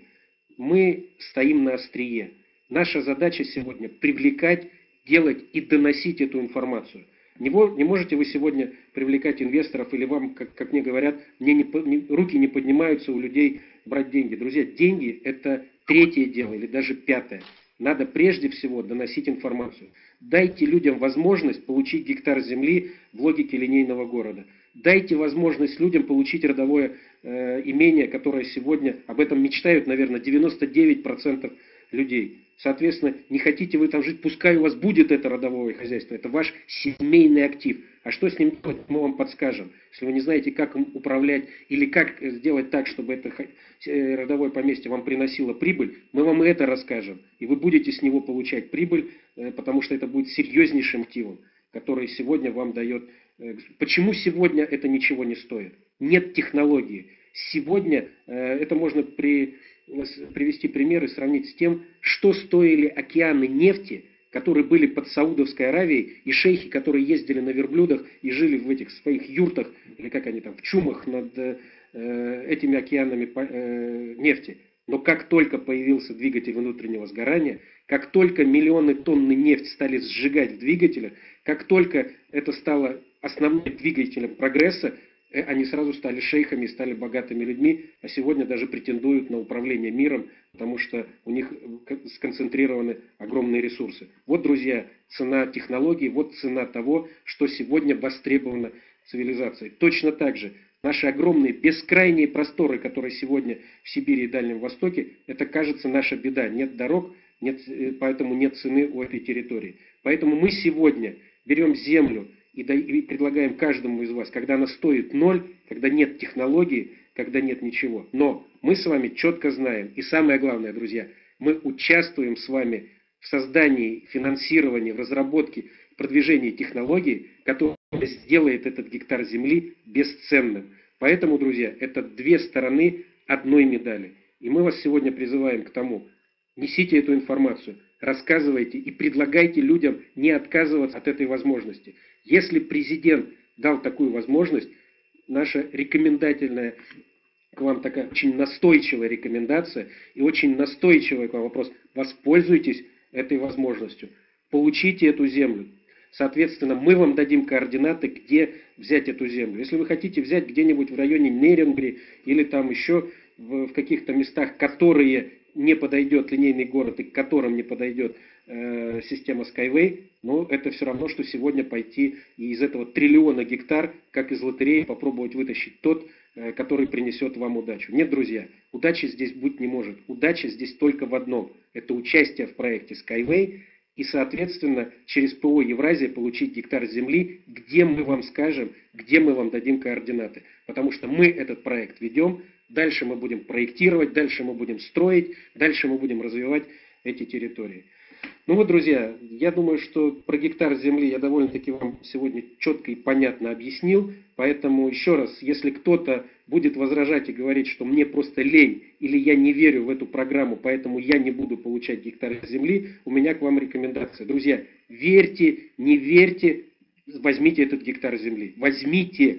Мы стоим на острие. Наша задача сегодня привлекать, делать и доносить эту информацию. Не, не можете вы сегодня привлекать инвесторов, или вам, как, как мне говорят, мне не, не, руки не поднимаются у людей брать деньги. Друзья, деньги – это третье дело или даже пятое. Надо прежде всего доносить информацию. Дайте людям возможность получить гектар земли в логике линейного города. Дайте возможность людям получить родовое э, имение, которое сегодня, об этом мечтают, наверное, девяносто девять процентов людей. Соответственно, не хотите вы там жить, пускай у вас будет это родовое хозяйство, это ваш семейный актив. А что с ним делать, мы вам подскажем. Если вы не знаете, как им управлять или как сделать так, чтобы это родовое поместье вам приносило прибыль, мы вам и это расскажем. И вы будете с него получать прибыль, потому что это будет серьезнейшим активом, который сегодня вам дает. Почему сегодня это ничего не стоит? Нет технологии. Сегодня это можно при... привести пример и сравнить с тем, что стоили океаны нефти, которые были под Саудовской Аравией, и шейхи, которые ездили на верблюдах и жили в этих своих юртах, или как они там, в чумах над э, этими океанами э, нефти. Но как только появился двигатель внутреннего сгорания, как только миллионы тонн нефти стали сжигать в двигателях, как только это стало основным двигателем прогресса, они сразу стали шейхами, стали богатыми людьми, а сегодня даже претендуют на управление миром, потому что у них сконцентрированы огромные ресурсы. Вот, друзья, цена технологий, вот цена того, что сегодня востребовано цивилизацией. Точно так же наши огромные бескрайние просторы, которые сегодня в Сибири и Дальнем Востоке, это, кажется, наша беда. Нет дорог, нет, поэтому нет цены у этой территории. Поэтому мы сегодня берем землю, и предлагаем каждому из вас, когда она стоит ноль, когда нет технологии, когда нет ничего. Но мы с вами четко знаем, и самое главное, друзья, мы участвуем с вами в создании, финансировании, в разработке, продвижении технологий, которая сделает этот гектар земли бесценным. Поэтому, друзья, это две стороны одной медали. И мы вас сегодня призываем к тому, несите эту информацию, рассказывайте и предлагайте людям не отказываться от этой возможности. Если президент дал такую возможность, наша рекомендательная к вам такая очень настойчивая рекомендация и очень настойчивый к вам вопрос. Воспользуйтесь этой возможностью. Получите эту землю. Соответственно, мы вам дадим координаты, где взять эту землю. Если вы хотите взять где-нибудь в районе Нерюнгри или там еще в, в каких-то местах, которые не подойдет линейный город и к которым не подойдет э, система Skyway, но это все равно, что сегодня пойти и из этого триллиона гектар, как из лотереи, попробовать вытащить тот, э, который принесет вам удачу. Нет, друзья, удачи здесь быть не может. Удача здесь только в одном. Это участие в проекте Skyway и, соответственно, через ПО Евразия получить гектар земли, где мы вам скажем, где мы вам дадим координаты. Потому что мы этот проект ведем, дальше мы будем проектировать, дальше мы будем строить, дальше мы будем развивать эти территории. Ну вот, друзья, я думаю, что про гектар земли я довольно-таки вам сегодня четко и понятно объяснил. Поэтому еще раз, если кто-то будет возражать и говорить, что мне просто лень или я не верю в эту программу, поэтому я не буду получать гектар земли, у меня к вам рекомендация. Друзья, верьте, не верьте, возьмите этот гектар земли. Возьмите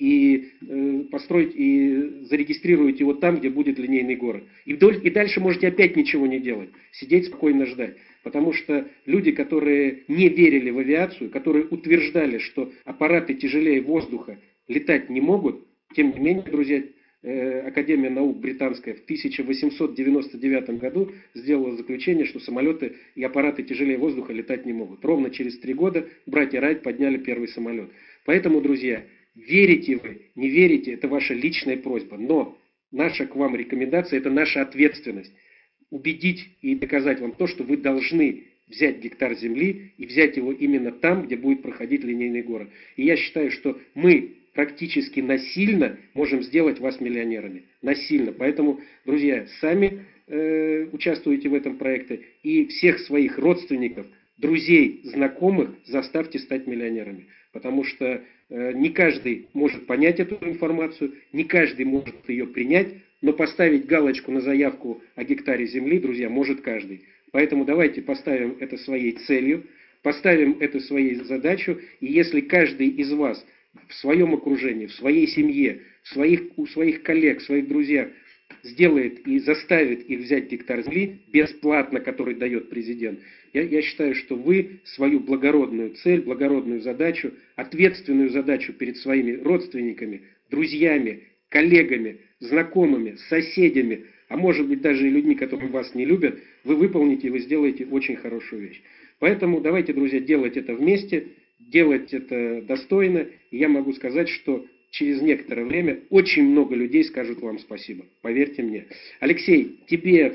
и э, постройте, и зарегистрируйте его там, где будет линейный город. И, вдоль, и дальше можете опять ничего не делать, сидеть спокойно ждать. Потому что люди, которые не верили в авиацию, которые утверждали, что аппараты тяжелее воздуха летать не могут, тем не менее, друзья, Академия наук британская в тысяча восемьсот девяносто девятом году сделала заключение, что самолеты и аппараты тяжелее воздуха летать не могут. Ровно через три года братья Райт подняли первый самолет. Поэтому, друзья, верите вы, не верите, это ваша личная просьба. Но наша к вам рекомендация, это наша ответственность. Убедить и доказать вам то, что вы должны взять гектар земли и взять его именно там, где будет проходить линейный город. И я считаю, что мы практически насильно можем сделать вас миллионерами. Насильно. Поэтому, друзья, сами э, участвуйте в этом проекте и всех своих родственников, друзей, знакомых заставьте стать миллионерами. Потому что э, не каждый может понять эту информацию, не каждый может ее принять, но поставить галочку на заявку о гектаре земли, друзья, может каждый. Поэтому давайте поставим это своей целью, поставим это своей задачей, и если каждый из вас в своем окружении, в своей семье, в своих, у своих коллег, в своих друзьях сделает и заставит их взять гектар земли бесплатно, который дает президент, я, я считаю, что вы свою благородную цель, благородную задачу, ответственную задачу перед своими родственниками, друзьями, коллегами, знакомыми, соседями, а может быть даже и людьми, которые вас не любят, вы выполните и вы сделаете очень хорошую вещь. Поэтому давайте, друзья, делать это вместе, делать это достойно. И я могу сказать, что через некоторое время очень много людей скажут вам спасибо. Поверьте мне. Алексей, тебе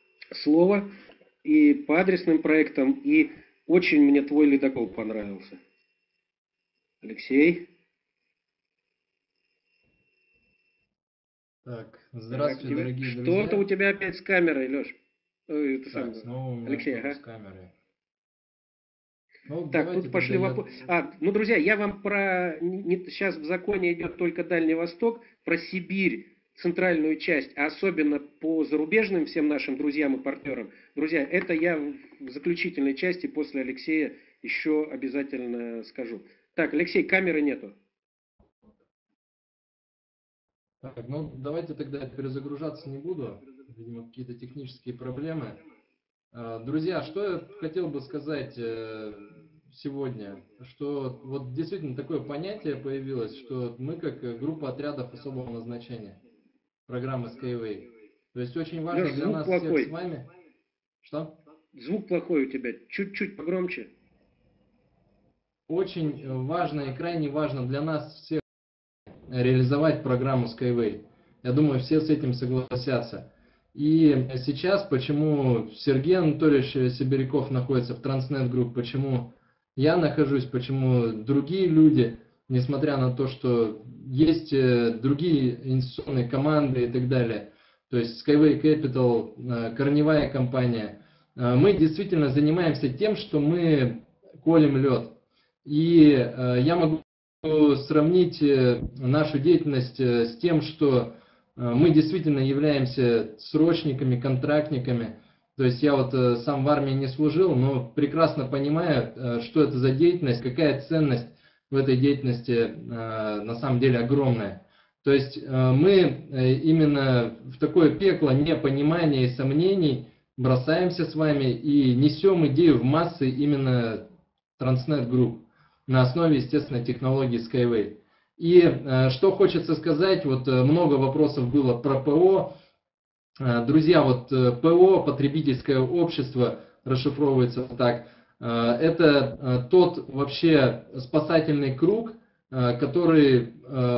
слово и по адресным проектам, и очень мне твой ледокол понравился. Алексей. Так, здравствуйте, так, дорогие что друзья. Что-то у тебя опять с камерой, Леш. Ой, это так, сам... снова у меня Алексей, ага. с камерой. Ну, так, тут пошли вопросы. Я... А, ну, друзья, я вам про... Не... Сейчас в законе идет только Дальний Восток, про Сибирь, центральную часть, а особенно по зарубежным всем нашим друзьям и партнерам. Друзья, это я в заключительной части после Алексея еще обязательно скажу. Так, Алексей, камеры нету. Так, ну давайте тогда перезагружаться не буду. Видимо, какие-то технические проблемы. Друзья, что я хотел бы сказать сегодня, что вот действительно такое понятие появилось, что мы как группа отрядов особого назначения, программы Skyway. То есть очень важно Леш, для нас плохой. всех с вами. Что? Звук плохой у тебя, чуть-чуть погромче. Очень важно и крайне важно для нас всех реализовать программу Skyway. Я думаю, все с этим согласятся. И сейчас, почему Сергей Анатольевич Сибиряков находится в Transnet Group, почему я нахожусь, почему другие люди, несмотря на то, что есть другие инвестиционные команды и так далее, то есть Skyway Capital, корневая компания, мы действительно занимаемся тем, что мы колем лед. И я могу сравнить нашу деятельность с тем, что мы действительно являемся срочниками, контрактниками. То есть я вот сам в армии не служил, но прекрасно понимаю, что это за деятельность, какая ценность в этой деятельности на самом деле огромная. То есть мы именно в такое пекло непонимания и сомнений бросаемся с вами и несем идею в массы именно Transnet Group на основе, естественно, технологии Skyway. И э, что хочется сказать, вот э, много вопросов было про ПО, Друзья, вот ПО, потребительское общество, расшифровывается так, это тот вообще спасательный круг, который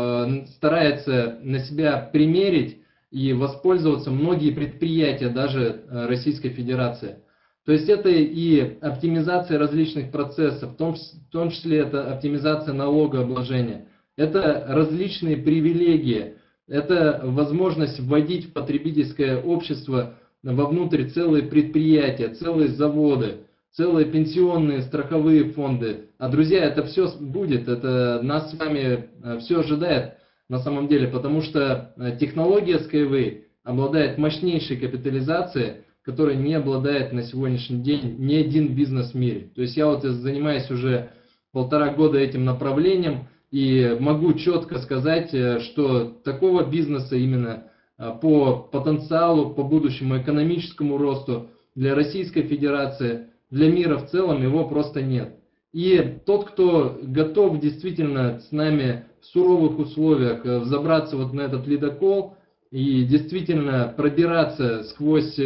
старается на себя примерить и воспользоваться многие предприятия даже Российской Федерации. То есть это и оптимизация различных процессов, в том, в том числе это оптимизация налогообложения, это различные привилегии, это возможность вводить в потребительское общество вовнутрь целые предприятия, целые заводы, целые пенсионные страховые фонды. А, друзья, это все будет, это нас с вами все ожидает на самом деле, потому что технология Skyway обладает мощнейшей капитализацией, которой не обладает на сегодняшний день ни один бизнес в мире. То есть я вот занимаюсь уже полтора года этим направлением и могу четко сказать, что такого бизнеса именно по потенциалу, по будущему экономическому росту для Российской Федерации, для мира в целом его просто нет. И тот, кто готов действительно с нами в суровых условиях взобраться вот на этот ледокол и действительно пробираться сквозь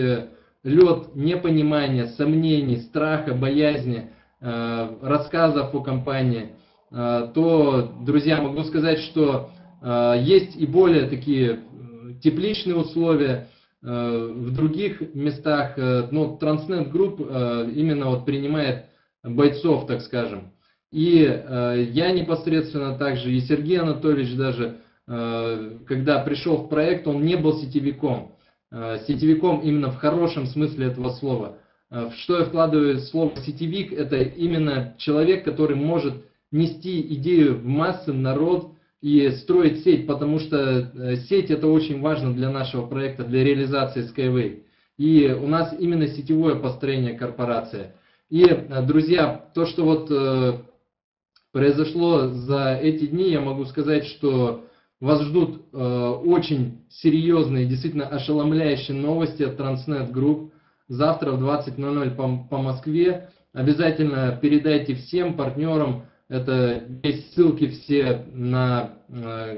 лед непонимания, сомнений, страха, боязни, э, рассказов о компании, э, то, друзья, могу сказать, что э, есть и более такие тепличные условия э, в других местах. Э, ну, Transnet Group э, именно вот принимает бойцов, так скажем. И э, я непосредственно также, и Сергей Анатольевич даже, э, когда пришел в проект, он не был сетевиком. Сетевиком именно в хорошем смысле этого слова. Что я вкладываю в слово сетевик, это именно человек, который может нести идею в массы, в народ и строить сеть, потому что сеть это очень важно для нашего проекта, для реализации Skyway. И у нас именно сетевое построение корпорации. И, друзья, то, что вот произошло за эти дни, я могу сказать, что вас ждут э, очень серьезные, действительно ошеломляющие новости от Transnet Group. Завтра в двадцать ноль ноль по, по Москве. Обязательно передайте всем партнерам. Это есть ссылки все на э,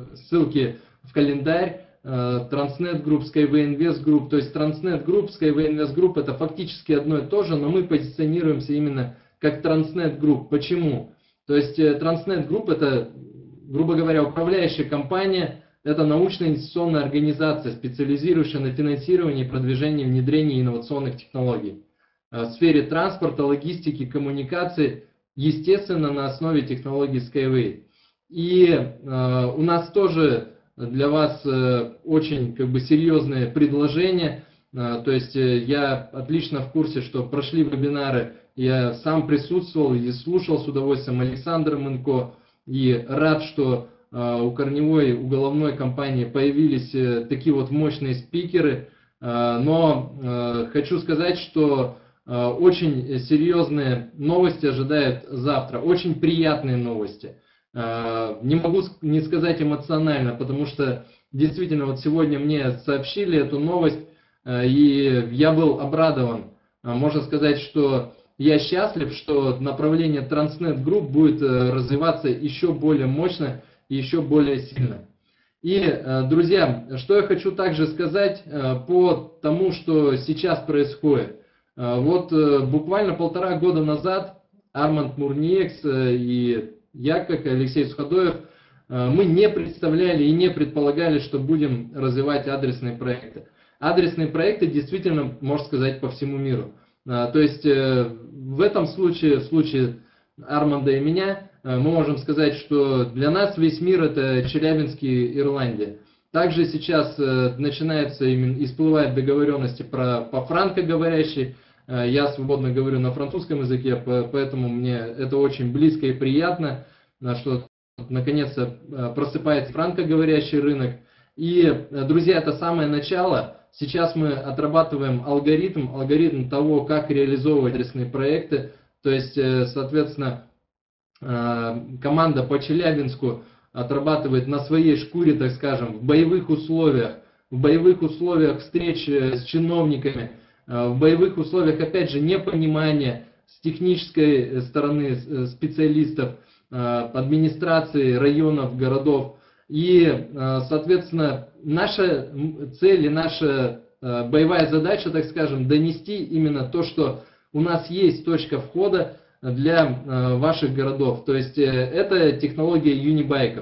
ссылки в календарь. Э, Transnet Group, Skyway Invest Group. То есть Transnet Group, Skyway Invest Group это фактически одно и то же, но мы позиционируемся именно как Transnet Group. Почему? То есть э, Transnet Group это, грубо говоря, управляющая компания, это научно-инвестиционная организация, специализирующая на финансировании, продвижении, внедрении инновационных технологий в сфере транспорта, логистики, коммуникации, естественно, на основе технологий Skyway. И э, у нас тоже для вас э, очень как бы серьезные предложения. Э, то есть э, я отлично в курсе, что прошли вебинары, я сам присутствовал и слушал с удовольствием Александра Мынко. И рад, что э, у корневой, у головной компании появились э, такие вот мощные спикеры. Э, но э, хочу сказать, что э, очень серьезные новости ожидают завтра. Очень приятные новости. Э, не могу не сказать эмоционально, потому что действительно вот сегодня мне сообщили эту новость, э, и я был обрадован. Э, можно сказать, что я счастлив, что направление Transnet Group будет развиваться еще более мощно и еще более сильно. И, друзья, что я хочу также сказать по тому, что сейчас происходит. Вот буквально полтора года назад Арманд Мурниекс и я, как Алексей Суходоев, мы не представляли и не предполагали, что будем развивать адресные проекты. Адресные проекты действительно, можно сказать, по всему миру. То есть в этом случае, в случае Арманда и меня, мы можем сказать, что для нас весь мир это Челябинск и Ирландия. Также сейчас начинается, именно, и всплывают договоренности про, по франкоговорящей. Я свободно говорю на французском языке, поэтому мне это очень близко и приятно, что наконец-то просыпается франкоговорящий рынок. И, друзья, это самое начало. Сейчас мы отрабатываем алгоритм, алгоритм того, как реализовывать адресные проекты. То есть, соответственно, команда по Челябинску отрабатывает на своей шкуре, так скажем, в боевых условиях, в боевых условиях встреч с чиновниками, в боевых условиях, опять же, непонимания с технической стороны специалистов, администрации районов, городов. И, соответственно, наша цель и наша боевая задача, так скажем, донести именно то, что у нас есть точка входа для ваших городов. То есть это технология юнибайков.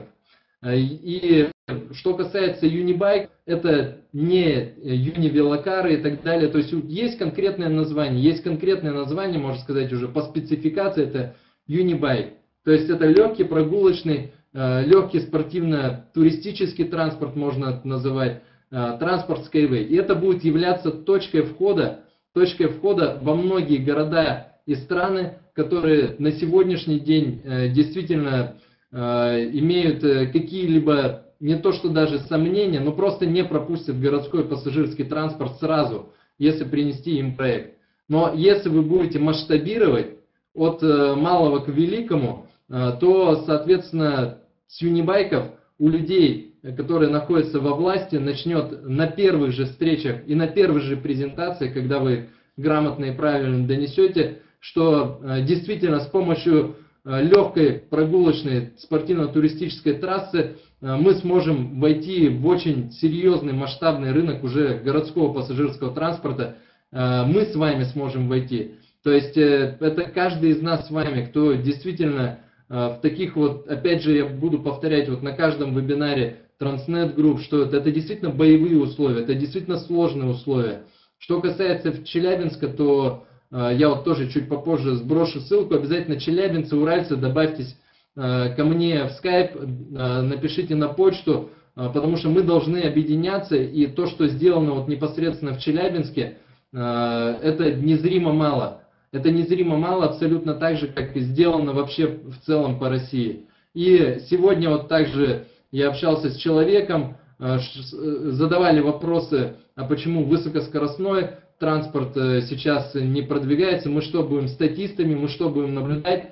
И что касается юнибайк, это не юнивелокары и так далее. То есть есть конкретное название, есть конкретное название, можно сказать уже по спецификации, это юнибайк. То есть это легкий прогулочный, легкий спортивно-туристический транспорт, можно называть, транспорт Skyway. И это будет являться точкой входа, точкой входа во многие города и страны, которые на сегодняшний день действительно имеют какие-либо, не то что даже сомнения, но просто не пропустят городской пассажирский транспорт сразу, если принести им проект. Но если вы будете масштабировать от малого к великому, то, соответственно, с юнибайков у людей, которые находятся во власти, начнет на первых же встречах и на первых же презентациях, когда вы грамотно и правильно донесете, что действительно с помощью легкой прогулочной спортивно-туристической трассы мы сможем войти в очень серьезный масштабный рынок уже городского пассажирского транспорта. Мы с вами сможем войти. То есть это каждый из нас с вами, кто действительно в таких вот, опять же, я буду повторять вот на каждом вебинаре Transnet Group, что это, это действительно боевые условия, это действительно сложные условия. Что касается Челябинска, то я вот тоже чуть попозже сброшу ссылку, обязательно челябинцы, уральцы, добавьтесь ко мне в Skype, напишите на почту, потому что мы должны объединяться, и то, что сделано вот непосредственно в Челябинске, это незримо мало. Это незримо мало, абсолютно так же, как и сделано вообще в целом по России. И сегодня вот также я общался с человеком, задавали вопросы, а почему высокоскоростной транспорт сейчас не продвигается, мы что, будем статистами, мы что, будем наблюдать?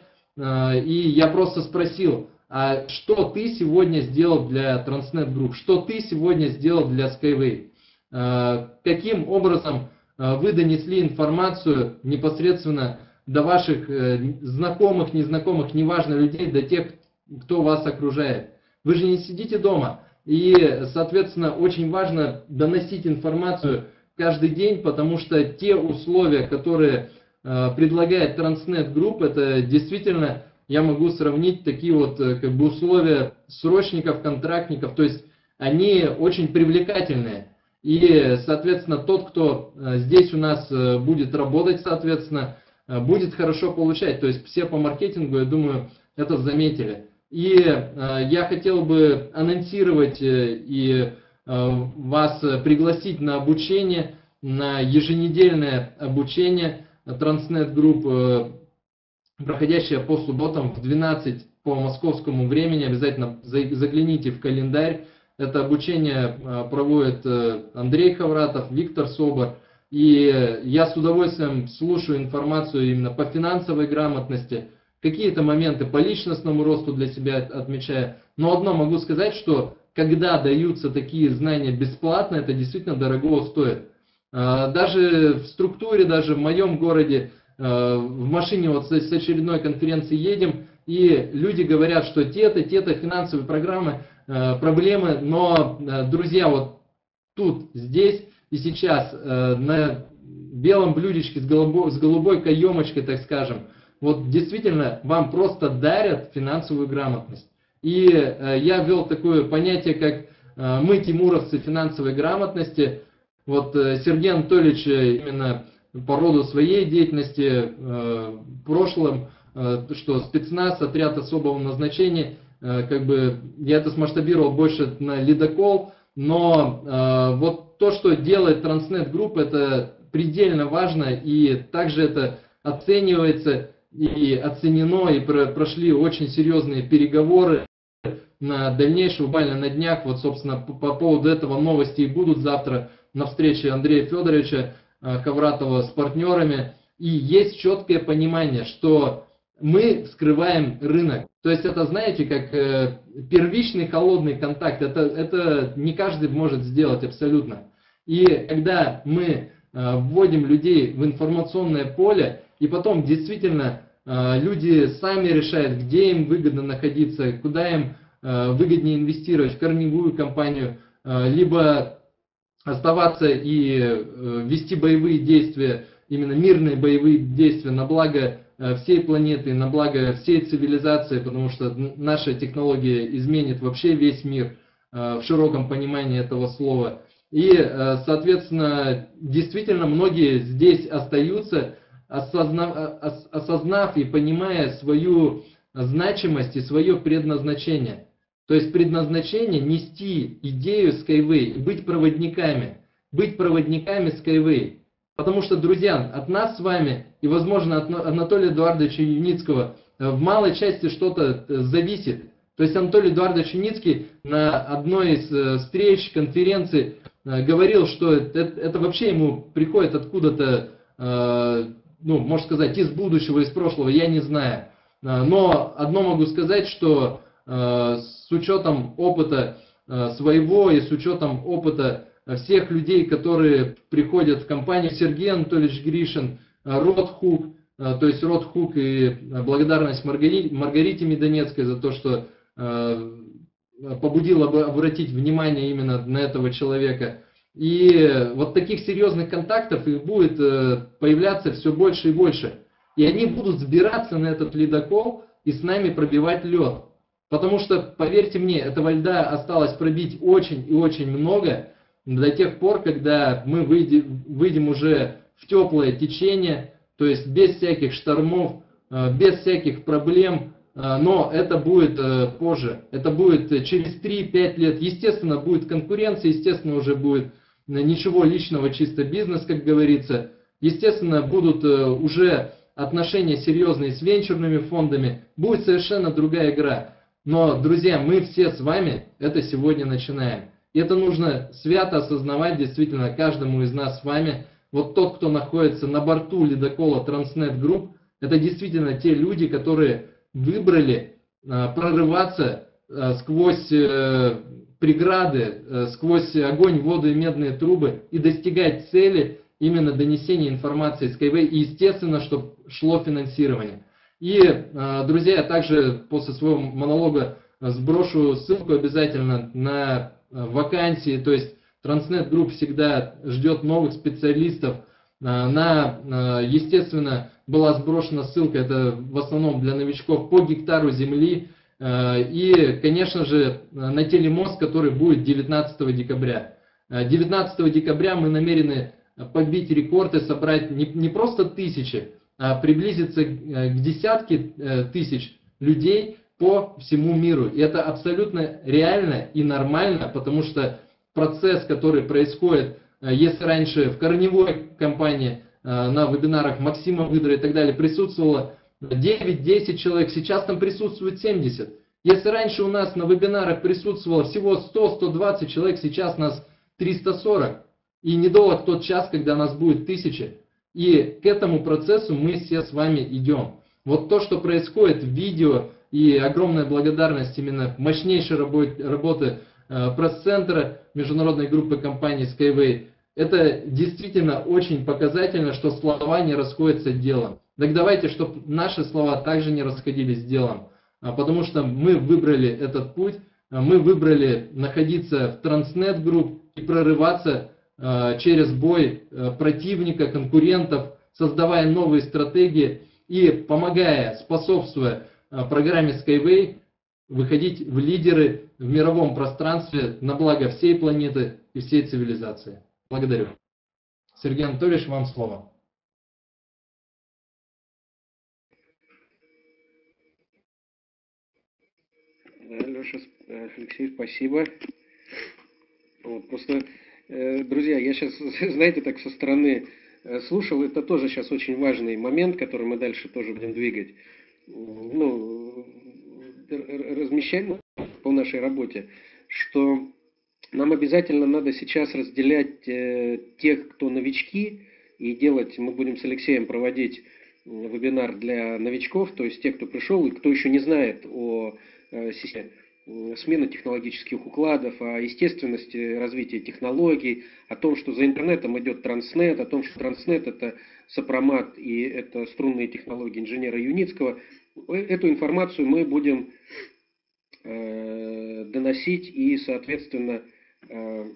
И я просто спросил, а что ты сегодня сделал для Transnet Group, что ты сегодня сделал для Skyway? Каким образом вы донесли информацию непосредственно до ваших знакомых, незнакомых, неважно, людей, до тех, кто вас окружает? Вы же не сидите дома. И, соответственно, очень важно доносить информацию каждый день, потому что те условия, которые э, предлагает Transnet Group, это действительно, я могу сравнить такие вот как бы условия срочников, контрактников, то есть они очень привлекательные. И, соответственно, тот, кто здесь у нас будет работать, соответственно, будет хорошо получать. То есть все по маркетингу, я думаю, это заметили. И э, я хотел бы анонсировать э, и э, вас пригласить на обучение, на еженедельное обучение Transnet Group, э, проходящее по субботам в двенадцать по московскому времени. Обязательно загляните в календарь. Это обучение э, проводит э, Андрей Хавратов, Виктор Собор. И я с удовольствием слушаю информацию именно по финансовой грамотности, какие-то моменты по личностному росту для себя отмечаю. Но одно могу сказать, что когда даются такие знания бесплатно, это действительно дорого стоит. Даже в структуре, даже в моем городе, в машине вот с очередной конференции едем, и люди говорят, что те-то, те-то финансовые программы, проблемы, но, друзья, вот тут, здесь и сейчас на белом блюдечке с голубой, с голубой каемочкой, так скажем, вот действительно вам просто дарят финансовую грамотность. И э, я ввел такое понятие, как э, мы, тимуровцы финансовой грамотности. Вот э, Сергей Анатольевич именно по роду своей деятельности э, в прошлом, э, что спецназ, отряд особого назначения, э, как бы я это смасштабировал больше на ледокол, но э, вот то, что делает Transnet Group, это предельно важно, и также это оценивается и оценено, и прошли очень серьезные переговоры на дальнейшем, буквально на днях. Вот, собственно, по, по поводу этого новости и будут завтра на встрече Андрея Федоровича Хавратова с партнерами. И есть четкое понимание, что мы вскрываем рынок. То есть это, знаете, как э, первичный холодный контакт. Это, это не каждый может сделать абсолютно. И когда мы э, вводим людей в информационное поле, и потом действительно люди сами решают, где им выгодно находиться, куда им выгоднее инвестировать в корневую компанию, либо оставаться и вести боевые действия, именно мирные боевые действия на благо всей планеты, на благо всей цивилизации, потому что наша технология изменит вообще весь мир в широком понимании этого слова. И, соответственно, действительно многие здесь остаются, осознав, осознав и понимая свою значимость и свое предназначение. То есть предназначение нести идею Skyway, быть проводниками, быть проводниками Skyway. Потому что, друзья, от нас с вами и, возможно, от Анатолия Эдуардовича Юницкого в малой части что-то зависит. То есть Анатолий Эдуардович Юницкий на одной из встреч, конференций говорил, что это, это вообще ему приходит откуда-то, ну, можно сказать, из будущего, из прошлого, я не знаю. Но одно могу сказать, что с учетом опыта своего и с учетом опыта всех людей, которые приходят в компанию, Сергей Анатольевич Гришин, Род Хук, то есть Род Хук, и благодарность Маргарите, Маргарите Медонецкой за то, что побудил обратить внимание именно на этого человека. И вот таких серьезных контактов их будет появляться все больше и больше. И они будут сбираться на этот ледокол и с нами пробивать лед. Потому что, поверьте мне, этого льда осталось пробить очень и очень много до тех пор, когда мы выйдем, выйдем уже в теплое течение, то есть без всяких штормов, без всяких проблем. Но это будет позже, это будет через три-пять лет. Естественно, будет конкуренция, естественно, уже будет ничего личного, чисто бизнес, как говорится. Естественно, будут уже отношения серьезные с венчурными фондами, будет совершенно другая игра. Но, друзья, мы все с вами это сегодня начинаем. И это нужно свято осознавать действительно каждому из нас с вами. Вот тот, кто находится на борту ледокола Transnet Group, это действительно те люди, которые выбрали прорываться сквозь преграды, сквозь огонь, воду и медные трубы и достигать цели именно донесения информации Skyway, и естественно, чтобы шло финансирование. И, друзья, я также после своего монолога сброшу ссылку обязательно на вакансии, то есть Transnet Group всегда ждет новых специалистов. На, естественно, была сброшена ссылка, это в основном для новичков, по гектару земли. И, конечно же, на телемост, который будет девятнадцатого декабря. девятнадцатого декабря мы намерены побить рекорд и собрать не, не просто тысячи, а приблизиться к десятке тысяч людей по всему миру. И это абсолютно реально и нормально, потому что процесс, который происходит, если раньше в корневой компании на вебинарах Максима Выдра и так далее присутствовало девять-десять человек, сейчас там присутствует семьдесят. Если раньше у нас на вебинарах присутствовало всего сто-сто двадцать человек, сейчас нас триста сорок. И недолг тот час, когда нас будет тысяча. И к этому процессу мы все с вами идем. Вот то, что происходит в видео, и огромная благодарность именно мощнейшей работе, работы пресс-центра международной группы компаний Skyway, это действительно очень показательно, что слова не расходятся с делом. Так давайте, чтобы наши слова также не расходились с делом, потому что мы выбрали этот путь, мы выбрали находиться в Transnet Group и прорываться через бой противника, конкурентов, создавая новые стратегии и помогая, способствуя программе Skyway выходить в лидеры в мировом пространстве на благо всей планеты и всей цивилизации. Благодарю. Сергей Анатольевич, вам слово. Да, Леша, Алексей, спасибо. Вот, просто, э, друзья, я сейчас, знаете, так со стороны э, слушал, это тоже сейчас очень важный момент, который мы дальше тоже будем двигать. Ну, размещаем по нашей работе, что нам обязательно надо сейчас разделять э, тех, кто новички, и делать, мы будем с Алексеем проводить вебинар для новичков, то есть тех, кто пришел и кто еще не знает о э, системе смены технологических укладов, о естественности развития технологий, о том, что за интернетом идет Транснет, о том, что Транснет это сопромат и это струнные технологии инженера Юницкого. Эту информацию мы будем э, доносить и, соответственно, э,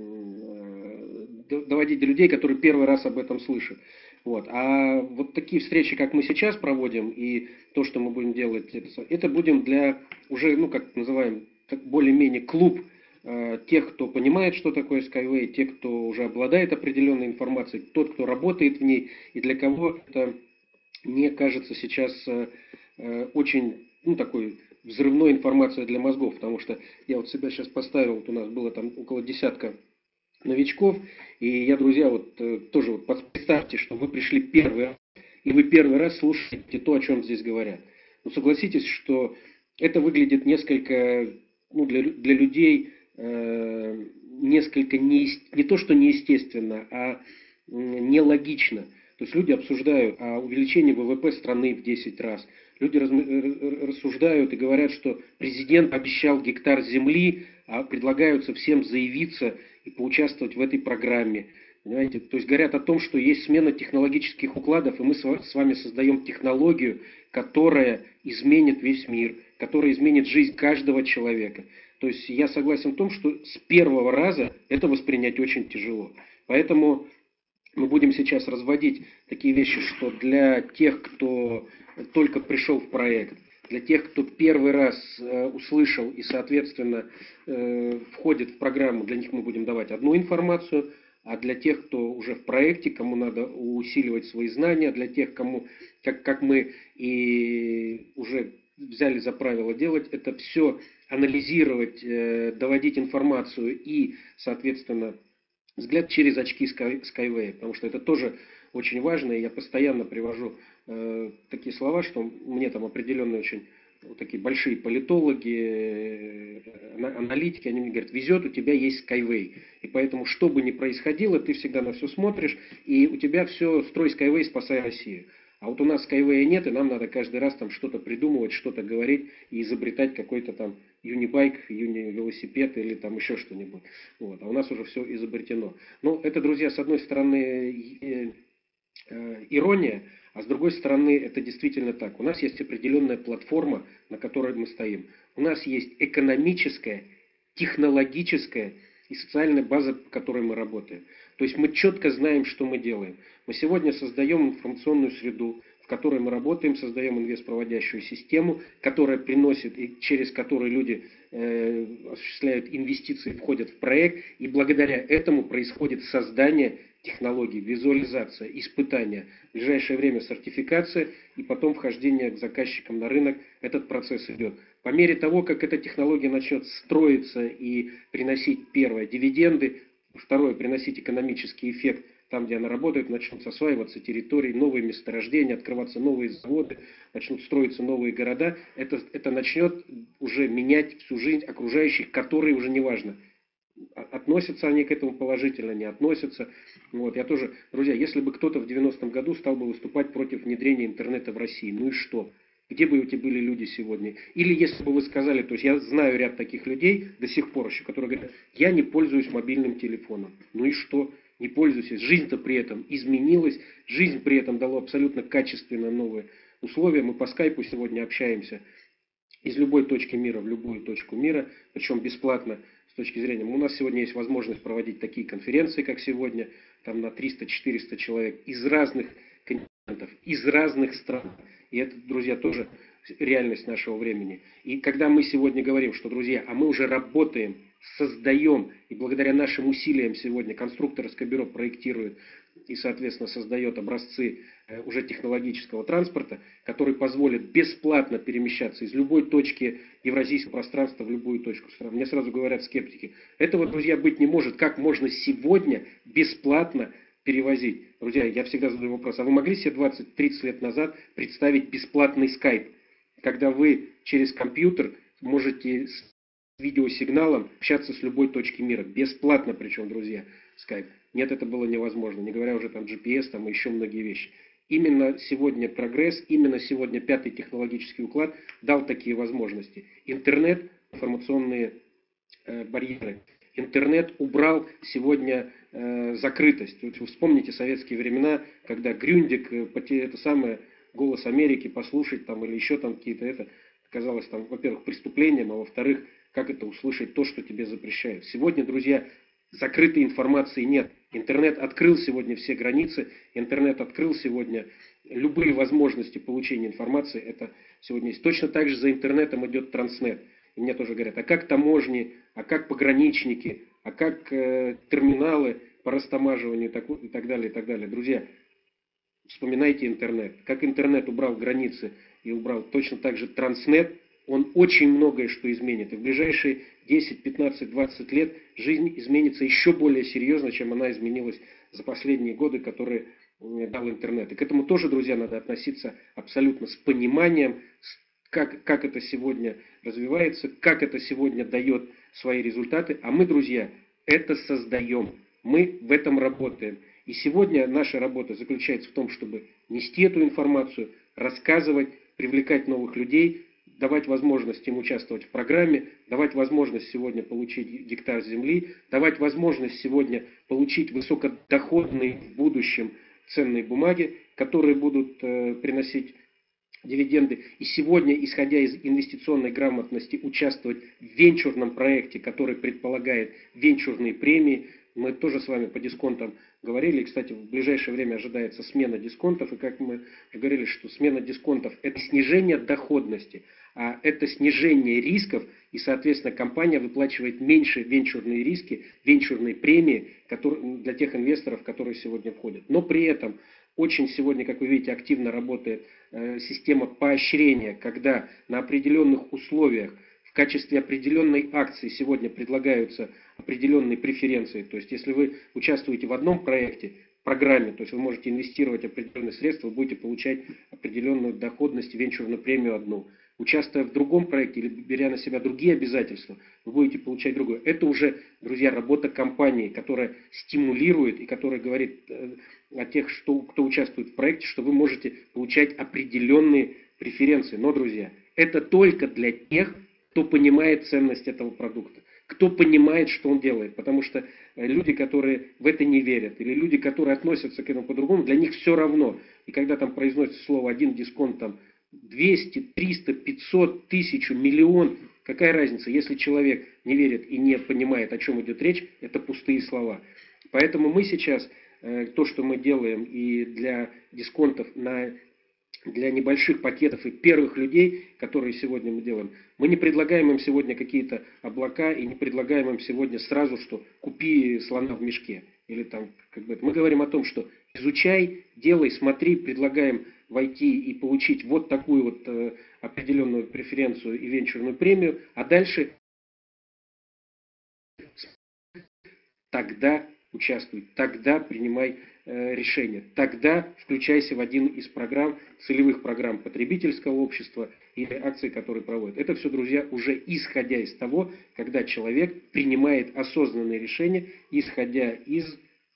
доводить до людей, которые первый раз об этом слышат. Вот. А вот такие встречи, как мы сейчас проводим, и то, что мы будем делать, это, это будем для уже, ну, как называем, более-менее клуб э, тех, кто понимает, что такое Skyway, тех, кто уже обладает определенной информацией, тот, кто работает в ней, и для кого это, мне кажется, сейчас э, э, очень, ну, такой взрывной информация для мозгов, потому что я вот себя сейчас поставил, вот у нас было там около десятка новичков, и я, друзья, вот э, тоже вот представьте, что вы пришли первый раз, и вы первый раз слушаете то, о чем здесь говорят. Ну, согласитесь, что это выглядит несколько, ну, для, для людей э, несколько не, не то, что неестественно, а нелогично. То есть люди обсуждают о увеличении ВВП страны в десять раз. Люди рассуждают и говорят, что президент обещал гектар земли, а предлагаются всем заявиться и поучаствовать в этой программе. Понимаете? То есть говорят о том, что есть смена технологических укладов, и мы с вами создаем технологию, которая изменит весь мир, которая изменит жизнь каждого человека. То есть я согласен в том, что с первого раза это воспринять очень тяжело. Поэтому мы будем сейчас разводить такие вещи, что для тех, кто только пришел в проект, для тех, кто первый раз э, услышал и, соответственно, э, входит в программу, для них мы будем давать одну информацию, а для тех, кто уже в проекте, кому надо усиливать свои знания, для тех, кому, как, как мы и уже взяли за правило делать, это все анализировать, э, доводить информацию и, соответственно, взгляд через очки Skyway, потому что это тоже очень важно, и я постоянно привожу э, такие слова, что мне там определенные очень вот такие большие политологи, э, аналитики, они мне говорят, везет, у тебя есть Skyway, и поэтому, что бы ни происходило, ты всегда на все смотришь, и у тебя все, строй Skyway, спасай Россию. А вот у нас Skyway нет, и нам надо каждый раз там что-то придумывать, что-то говорить и изобретать какой-то там юнибайк, юни-велосипед или там еще что-нибудь. Вот. А у нас уже все изобретено. Но это, друзья, с одной стороны э, э, ирония, а с другой стороны это действительно так. У нас есть определенная платформа, на которой мы стоим. У нас есть экономическая, технологическая и социальная база, по которой мы работаем. То есть мы четко знаем, что мы делаем. Мы сегодня создаем информационную среду, в которой мы работаем, создаем инвестпроводящую систему, которая приносит и через которую люди э, осуществляют инвестиции, входят в проект, и благодаря этому происходит создание технологий, визуализация, испытания, в ближайшее время сертификация и потом вхождение к заказчикам на рынок. Этот процесс идет. По мере того, как эта технология начнет строиться и приносить, первое, дивиденды, второе, приносить экономический эффект, там, где она работает, начнут осваиваться территории, новые месторождения, открываться новые заводы, начнут строиться новые города. Это, это начнет уже менять всю жизнь окружающих, которые уже не важно, относятся они к этому положительно, не относятся. Вот, я тоже, друзья, если бы кто-то в девяностом году стал бы выступать против внедрения интернета в России, ну и что? Где бы эти были люди сегодня? Или если бы вы сказали, то есть я знаю ряд таких людей до сих пор еще, которые говорят, я не пользуюсь мобильным телефоном. Ну и что? Не пользуюсь. Жизнь-то при этом изменилась, жизнь при этом дала абсолютно качественно новые условия. Мы по скайпу сегодня общаемся из любой точки мира в любую точку мира, причем бесплатно с точки зрения. У нас сегодня есть возможность проводить такие конференции, как сегодня, там на триста-четыреста человек из разных континентов, из разных стран. И это, друзья, тоже реальность нашего времени. И когда мы сегодня говорим, что, друзья, а мы уже работаем, создаем, и благодаря нашим усилиям сегодня конструкторское бюро проектирует и, соответственно, создает образцы уже технологического транспорта, который позволит бесплатно перемещаться из любой точки евразийского пространства в любую точку страны. Мне сразу говорят скептики, этого, друзья, быть не может. Как можно сегодня бесплатно перевозить? Друзья, я всегда задаю вопрос, а вы могли себе двадцать-тридцать лет назад представить бесплатный скайп, когда вы через компьютер можете с видеосигналом общаться с любой точки мира? Бесплатно причем, друзья, скайп. Нет, это было невозможно, не говоря уже там джи пи эс там, и еще многие вещи. Именно сегодня прогресс, именно сегодня пятый технологический уклад дал такие возможности. Интернет, информационные э, барьеры. Интернет убрал сегодня э, закрытость. Вот вы вспомните советские времена, когда Грюндик, э, это самое, «Голос Америки» послушать там или еще там какие-то это. казалось там, во-первых, преступлением, а во-вторых, как это услышать то, что тебе запрещают. Сегодня, друзья, закрытой информации нет. Интернет открыл сегодня все границы, интернет открыл сегодня любые возможности получения информации. Это сегодня есть. Точно так же за интернетом идет транснет. И мне тоже говорят, а как таможни, а как пограничники, а как э, терминалы по растамаживанию и так, и так далее, и так далее. Друзья, вспоминайте интернет. Как интернет убрал границы и убрал точно так же транснет, он очень многое что изменит. И в ближайшие десять, пятнадцать, двадцать лет жизнь изменится еще более серьезно, чем она изменилась за последние годы, которые дал интернет. И к этому тоже, друзья, надо относиться абсолютно с пониманием, как, как это сегодня развивается, как это сегодня дает свои результаты. А мы, друзья, это создаем. Мы в этом работаем. И сегодня наша работа заключается в том, чтобы нести эту информацию, рассказывать, привлекать новых людей, давать возможность им участвовать в программе, давать возможность сегодня получить гектар земли, давать возможность сегодня получить высокодоходные в будущем ценные бумаги, которые будут э, приносить дивиденды. И сегодня, исходя из инвестиционной грамотности, участвовать в венчурном проекте, который предполагает венчурные премии. Мы тоже с вами по дисконтам говорили. И, кстати, в ближайшее время ожидается смена дисконтов. И как мы говорили, что смена дисконтов – это снижение доходности, а это снижение рисков. И, соответственно, компания выплачивает меньше венчурные риски, венчурные премии которые, для тех инвесторов, которые сегодня входят. Но при этом очень сегодня, как вы видите, активно работает э, система поощрения, когда на определенных условиях в качестве определенной акции сегодня предлагаются определенные преференции. То есть, если вы участвуете в одном проекте, программе, то есть вы можете инвестировать определенные средства, вы будете получать определенную доходность, венчурную премию одну. Участвуя в другом проекте или беря на себя другие обязательства, вы будете получать другое. Это уже, друзья, работа компании, которая стимулирует и которая говорит э, о тех, что, кто участвует в проекте, что вы можете получать определенные преференции. Но, друзья, это только для тех, кто понимает ценность этого продукта, кто понимает, что он делает. Потому что люди, которые в это не верят, или люди, которые относятся к этому по-другому, для них все равно. И когда там произносится слово один дисконт, там двести, триста, пятьсот, тысячу, миллион, какая разница, если человек не верит и не понимает, о чем идет речь, это пустые слова. Поэтому мы сейчас, э, то, что мы делаем и для дисконтов на для небольших пакетов и первых людей, которые сегодня мы делаем, мы не предлагаем им сегодня какие-то облака и не предлагаем им сегодня сразу, что купи слона в мешке. Или там, как бы, мы говорим о том, что изучай, делай, смотри, предлагаем войти и получить вот такую вот э, определенную преференцию и венчурную премию, а дальше тогда участвуй, тогда принимай э, решение, тогда включайся в один из программ, целевых программ потребительского общества или акций, которые проводят. Это все, друзья, уже исходя из того, когда человек принимает осознанные решения, исходя из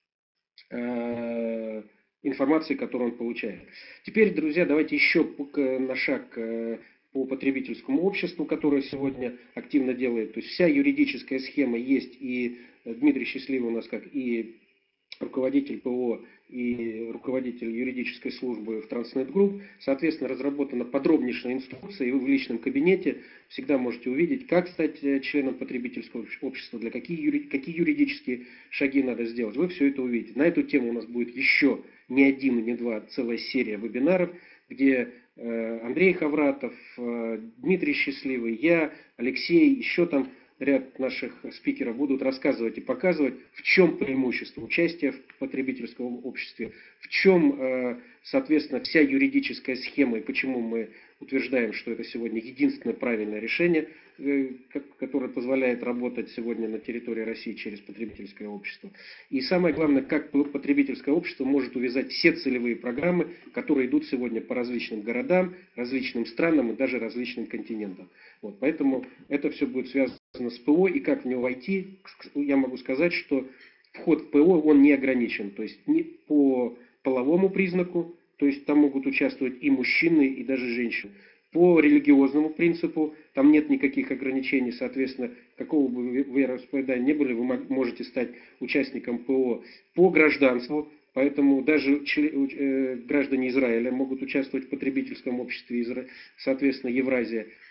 э, информации, которую он получает. Теперь, друзья, давайте еще на шаг э, по потребительскому обществу, которое сегодня активно делает. То есть вся юридическая схема есть, и Дмитрий Счастливый у нас как и руководитель ПО, и руководитель юридической службы в Транснет Групп. Соответственно, разработана подробнейшая инструкция, и вы в личном кабинете всегда можете увидеть, как стать членом потребительского общества, для какие, юри, какие юридические шаги надо сделать. Вы все это увидите. На эту тему у нас будет еще не один и не два, целая серия вебинаров, где Андрей Хавратов, Дмитрий Счастливый, я, Алексей, еще там ряд наших спикеров будут рассказывать и показывать, в чем преимущество участия в потребительском обществе, в чем, соответственно, вся юридическая схема и почему мы утверждаем, что это сегодня единственное правильное решение, которое позволяет работать сегодня на территории России через потребительское общество. И самое главное, как потребительское общество может увязать все целевые программы, которые идут сегодня по различным городам, различным странам и даже различным континентам. Вот, поэтому это все будет связано с ПО, и как в него войти, я могу сказать, что вход в ПО, он не ограничен, то есть не по половому признаку, то есть там могут участвовать и мужчины, и даже женщины. По религиозному принципу там нет никаких ограничений, соответственно, какого бы вероисповедания ни были, вы можете стать участником ПО. По гражданству, поэтому даже граждане Израиля могут участвовать в потребительском обществе, соответственно, Евразия.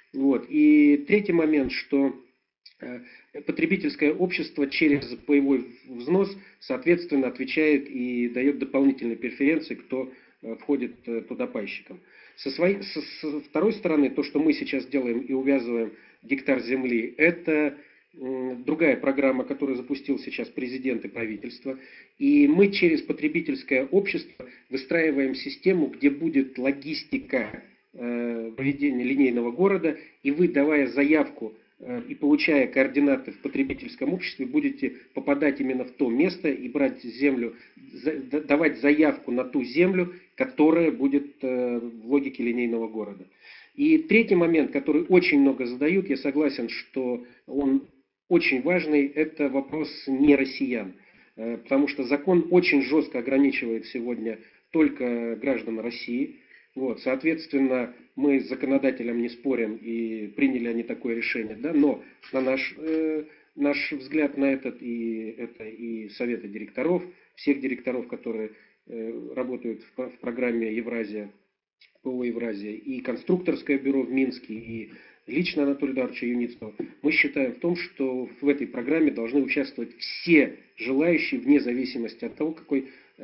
Вот. И третий момент, что потребительское общество через паевой взнос, соответственно, отвечает и дает дополнительные преференции, кто входит туда пайщиком. Со, своей, со, со второй стороны, то, что мы сейчас делаем и увязываем гектар земли, это другая программа, которую запустил сейчас президент и правительство. И мы через потребительское общество выстраиваем систему, где будет логистика э, проведения линейного города, и вы, давая заявку э, и получая координаты в потребительском обществе, будете попадать именно в то место и брать землю, за, давать заявку на ту землю, которая будет э, в логике линейного города. И третий момент, который очень много задают, я согласен, что он очень важный, это вопрос не россиян. Потому что закон очень жестко ограничивает сегодня только граждан России. Вот, соответственно, мы с законодателем не спорим и приняли они такое решение. Да? Но на наш, э, наш взгляд на этот, и это и советы директоров, всех директоров, которые э, работают в, в программе Евразия, ПО Евразия, и конструкторское бюро в Минске, и лично Анатолия Эдуардовича Юницкого, мы считаем в том, что в этой программе должны участвовать все желающие, вне зависимости от того, какое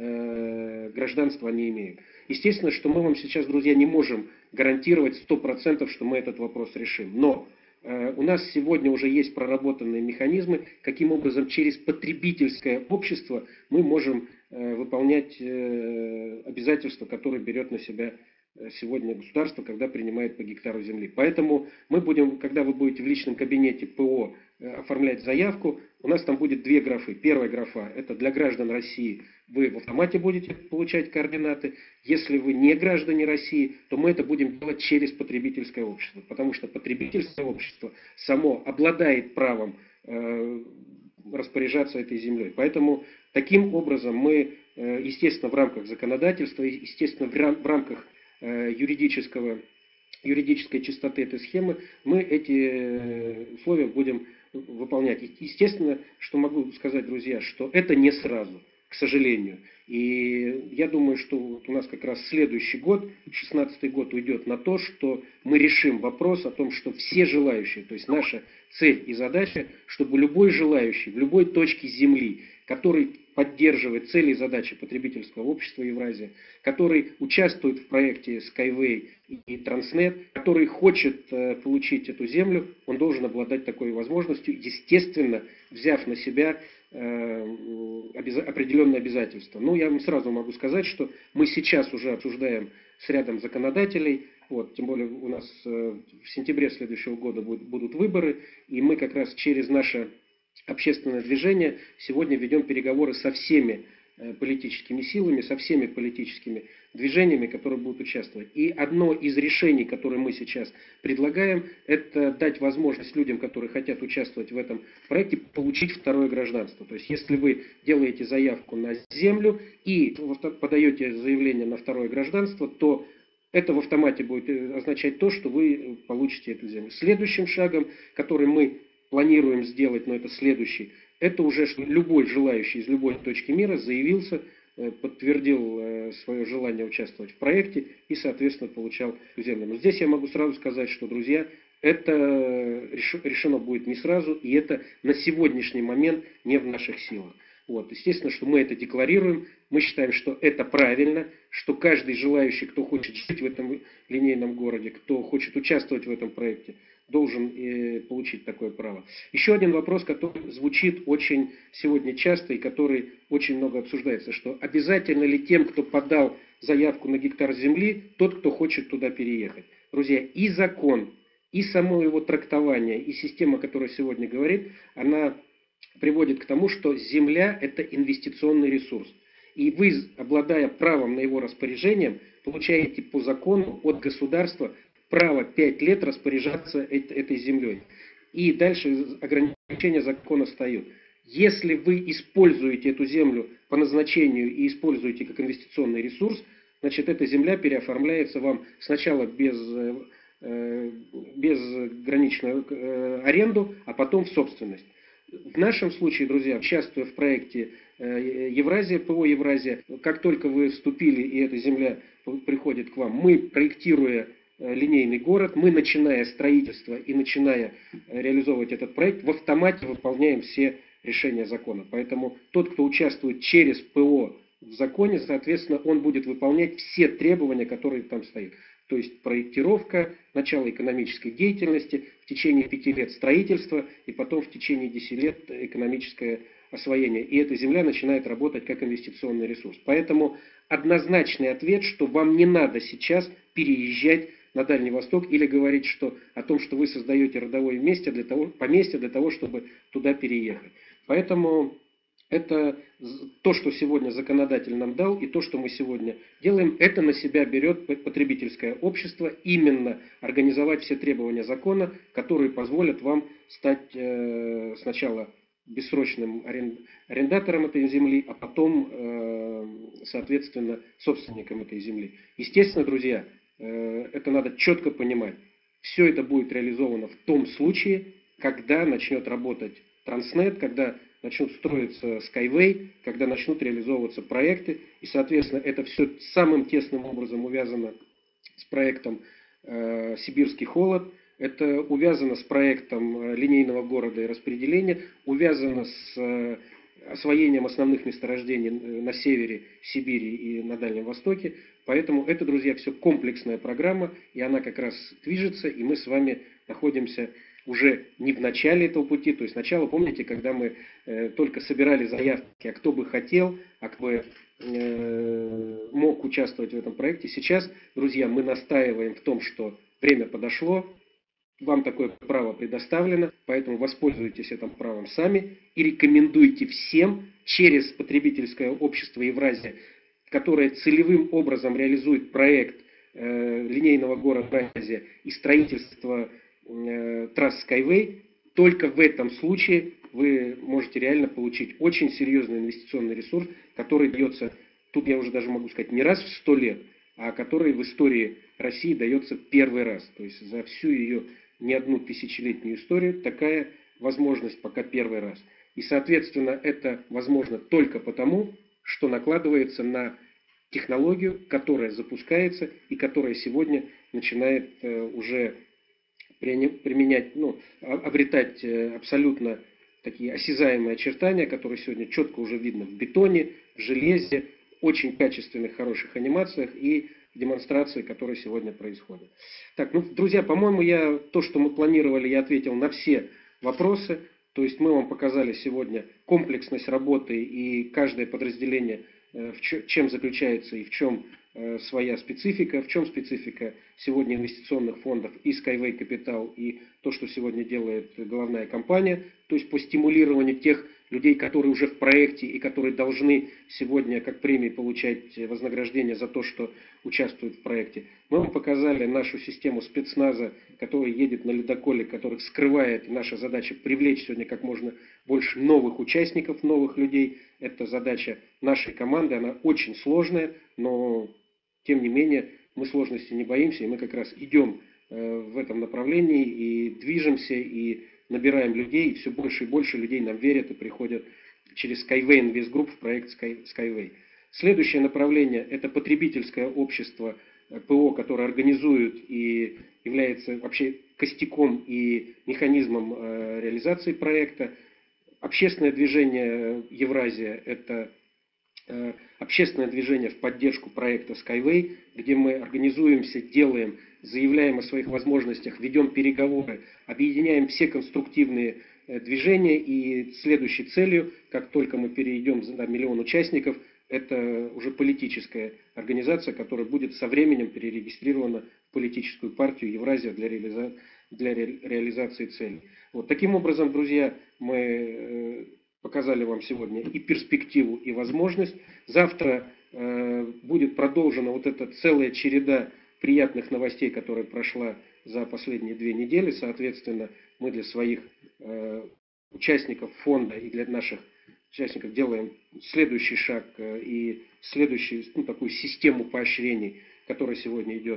э, гражданство они имеют. Естественно, что мы вам сейчас, друзья, не можем гарантировать сто процентов, что мы этот вопрос решим. Но э, у нас сегодня уже есть проработанные механизмы, каким образом через потребительское общество мы можем э, выполнять э, обязательства, которые берет на себя сегодня государство, когда принимает по гектару земли. Поэтому мы будем, когда вы будете в личном кабинете ПО оформлять заявку, у нас там будет две графы. Первая графа – это для граждан России. Вы в автомате будете получать координаты. Если вы не граждане России, то мы это будем делать через потребительское общество. Потому что потребительское общество само обладает правом э, распоряжаться этой землей. Поэтому таким образом мы, э, естественно, в рамках законодательства, естественно, в, рам в рамках юридического, юридической чистоты этой схемы, мы эти условия будем выполнять. Естественно, что могу сказать, друзья, что это не сразу, к сожалению. И я думаю, что у нас как раз следующий год, шестнадцатый год, уйдет на то, что мы решим вопрос о том, что все желающие, то есть наша цель и задача, чтобы любой желающий в любой точке Земли, который поддерживает цели и задачи потребительского общества Евразия, который участвует в проекте Skyway и Transnet, который хочет э, получить эту землю, он должен обладать такой возможностью, естественно, взяв на себя э, обяз... определенные обязательства. Ну, я вам сразу могу сказать, что мы сейчас уже обсуждаем с рядом законодателей, вот, тем более у нас э, в сентябре следующего года будут, будут выборы, и мы как раз через наше общественное движение сегодня ведем переговоры со всеми политическими силами, со всеми политическими движениями, которые будут участвовать. И одно из решений, которое мы сейчас предлагаем, это дать возможность людям, которые хотят участвовать в этом проекте, получить второе гражданство. То есть, если вы делаете заявку на землю и подаете заявление на второе гражданство, то это в автомате будет означать то, что вы получите эту землю. Следующим шагом, который мы планируем сделать, но это следующий, это уже любой желающий из любой точки мира заявился, подтвердил свое желание участвовать в проекте и, соответственно, получал землю. Но здесь я могу сразу сказать, что, друзья, это решено будет не сразу, и это на сегодняшний момент не в наших силах. Вот. Естественно, что мы это декларируем, мы считаем, что это правильно, что каждый желающий, кто хочет жить в этом линейном городе, кто хочет участвовать в этом проекте, должен э, получить такое право. Еще один вопрос, который звучит очень сегодня часто и который очень много обсуждается, что обязательно ли тем, кто подал заявку на гектар земли, тот, кто хочет туда переехать. Друзья, и закон, и само его трактование, и система, которая сегодня говорит, она приводит к тому, что земля – это инвестиционный ресурс. И вы, обладая правом на его распоряжение, получаете по закону от государства право пять лет распоряжаться этой землей. И дальше ограничения закона встают. Если вы используете эту землю по назначению и используете как инвестиционный ресурс, значит, эта земля переоформляется вам сначала без, безграничную аренду, а потом в собственность. В нашем случае, друзья, участвуя в проекте Евразия, ПО Евразия, как только вы вступили и эта земля приходит к вам, мы, проектируя линейный город, мы, начиная строительство и начиная реализовывать этот проект, в автомате выполняем все решения закона. Поэтому тот, кто участвует через ПО в законе, соответственно, он будет выполнять все требования, которые там стоят. То есть проектировка, начало экономической деятельности, в течение пяти лет строительства и потом в течение десяти лет экономическое освоение. И эта земля начинает работать как инвестиционный ресурс. Поэтому однозначный ответ, что вам не надо сейчас переезжать на Дальний Восток или говорить что, о том, что вы создаете родовое место для того, поместье для того, чтобы туда переехать. Поэтому это то, что сегодня законодатель нам дал, и то, что мы сегодня делаем, это на себя берет потребительское общество, именно организовать все требования закона, которые позволят вам стать э, сначала бессрочным арендатором этой земли, а потом, э, соответственно, собственником этой земли. Естественно, друзья, э, это надо четко понимать. Все это будет реализовано в том случае, когда начнет работать Транснет, когда начнут строиться Skyway, когда начнут реализовываться проекты. И, соответственно, это все самым тесным образом увязано с проектом э, «Сибирский холод». Это увязано с проектом линейного города и распределения, увязано с э, освоением основных месторождений на севере Сибири и на Дальнем Востоке. Поэтому это, друзья, все комплексная программа, и она как раз движется, и мы с вами находимся уже не в начале этого пути. То есть начало, помните, когда мы э, только собирали заявки, а кто бы хотел, а кто бы э, мог участвовать в этом проекте. Сейчас, друзья, мы настаиваем в том, что время подошло, вам такое право предоставлено, поэтому воспользуйтесь этим правом сами и рекомендуйте всем через потребительское общество Евразия, которое целевым образом реализует проект э, линейного города Евразия и строительство э, трасс Skyway, только в этом случае вы можете реально получить очень серьезный инвестиционный ресурс, который дается, тут я уже даже могу сказать, не раз в сто лет, а который в истории России дается первый раз. То есть за всю ее не одну тысячелетнюю историю такая возможность пока первый раз. И, соответственно, это возможно только потому, что накладывается на технологию, которая запускается и которая сегодня начинает э, уже применять, ну, обретать э, абсолютно такие осязаемые очертания, которые сегодня четко уже видно в бетоне, в железе, очень качественных, хороших анимациях и демонстрации, которые сегодня происходят. Так, ну, друзья, по-моему, я то, что мы планировали, я ответил на все вопросы. То есть мы вам показали сегодня комплексность работы и каждое подразделение, в чем заключается и в чем своя специфика, в чем специфика сегодня инвестиционных фондов и Skyway Capital, и то, что сегодня делает головная компания, то есть по стимулированию тех людей, которые уже в проекте и которые должны сегодня как премии получать вознаграждение за то, что участвуют в проекте. Мы вам показали нашу систему спецназа, которая едет на ледоколе, который скрывает. Наша задача привлечь сегодня как можно больше новых участников, новых людей. Это задача нашей команды, она очень сложная, но тем не менее мы сложности не боимся, и мы как раз идем в этом направлении и движемся, и набираем людей, и все больше и больше людей нам верят и приходят через Skyway Invest Group в проект Skyway. Следующее направление – это потребительское общество ПО, которое организует и является вообще костяком и механизмом реализации проекта. Общественное движение Евразия – это общественное движение в поддержку проекта Skyway, где мы организуемся, делаем, заявляем о своих возможностях, ведем переговоры, объединяем все конструктивные движения, и следующей целью, как только мы перейдем на миллион участников, это уже политическая организация, которая будет со временем перерегистрирована в политическую партию Евразия для, реализа... для ре... реализации целей. Вот таким образом, друзья, мы показали вам сегодня и перспективу, и возможность. Завтра э, будет продолжена вот эта целая череда приятных новостей, которая прошла за последние две недели. Соответственно, мы для своих э, участников фонда и для наших участников делаем следующий шаг э, и следующую, ну, такую систему поощрений, которая сегодня идет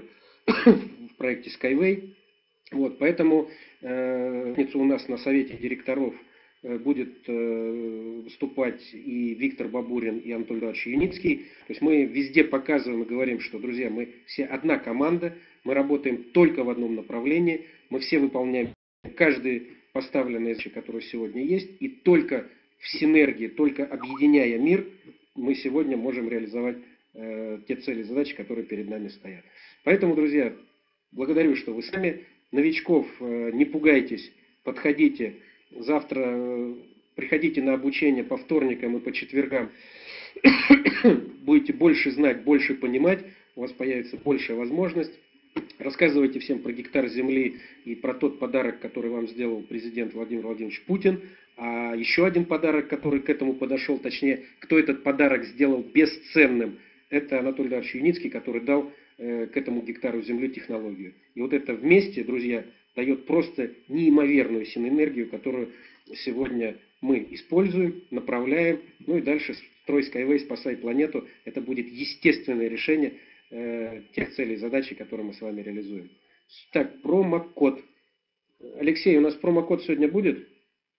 в проекте Skyway. Вот, поэтому э, у нас на совете директоров будет выступать и Виктор Бабурин, и Анатолий Эдуардович Юницкий. То есть мы везде показываем и говорим, что, друзья, мы все одна команда, мы работаем только в одном направлении, мы все выполняем каждый поставленный задачи, который сегодня есть, и только в синергии, только объединяя мир, мы сегодня можем реализовать э, те цели и задачи, которые перед нами стоят. Поэтому, друзья, благодарю, что вы с нами. Новичков э, не пугайтесь, подходите. Завтра э, приходите на обучение по вторникам и по четвергам. Будете больше знать, больше понимать, у вас появится большая возможность. Рассказывайте всем про гектар земли и про тот подарок, который вам сделал президент Владимир Владимирович Путин. А еще один подарок, который к этому подошел, точнее, кто этот подарок сделал бесценным, это Анатолий Эдуардович Юницкий, который дал э, к этому гектару земли технологию. И вот это вместе, друзья, дает просто неимоверную синергию, которую сегодня мы используем, направляем. Ну и дальше строй Skyway, спасай планету. Это будет естественное решение э, тех целей и задач, которые мы с вами реализуем. Так, промокод. Алексей, у нас промокод сегодня будет?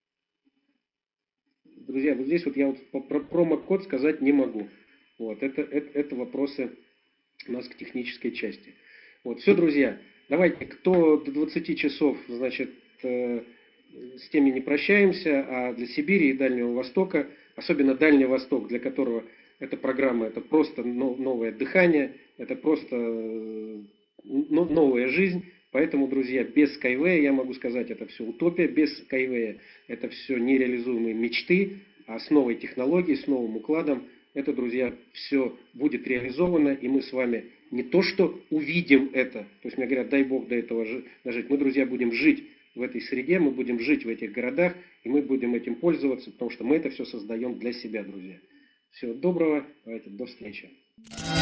Друзья, вот здесь вот я вот про промокод сказать не могу. Вот, это, это, это вопросы у нас к технической части. Вот, все, друзья, давайте, кто до двадцати часов, значит, э, с теми не прощаемся, а для Сибири и Дальнего Востока, особенно Дальний Восток, для которого эта программа, это просто новое дыхание, это просто э, новая жизнь. Поэтому, друзья, без Skyway, я могу сказать, это все утопия, без Skyway это все нереализуемые мечты, а с новой технологией, с новым укладом, это, друзья, все будет реализовано, и мы с вами не то что увидим это, то есть мне говорят, дай Бог до этого дожить, мы, друзья, будем жить в этой среде, мы будем жить в этих городах, и мы будем этим пользоваться, потому что мы это все создаем для себя, друзья. Всего доброго, давайте, до встречи.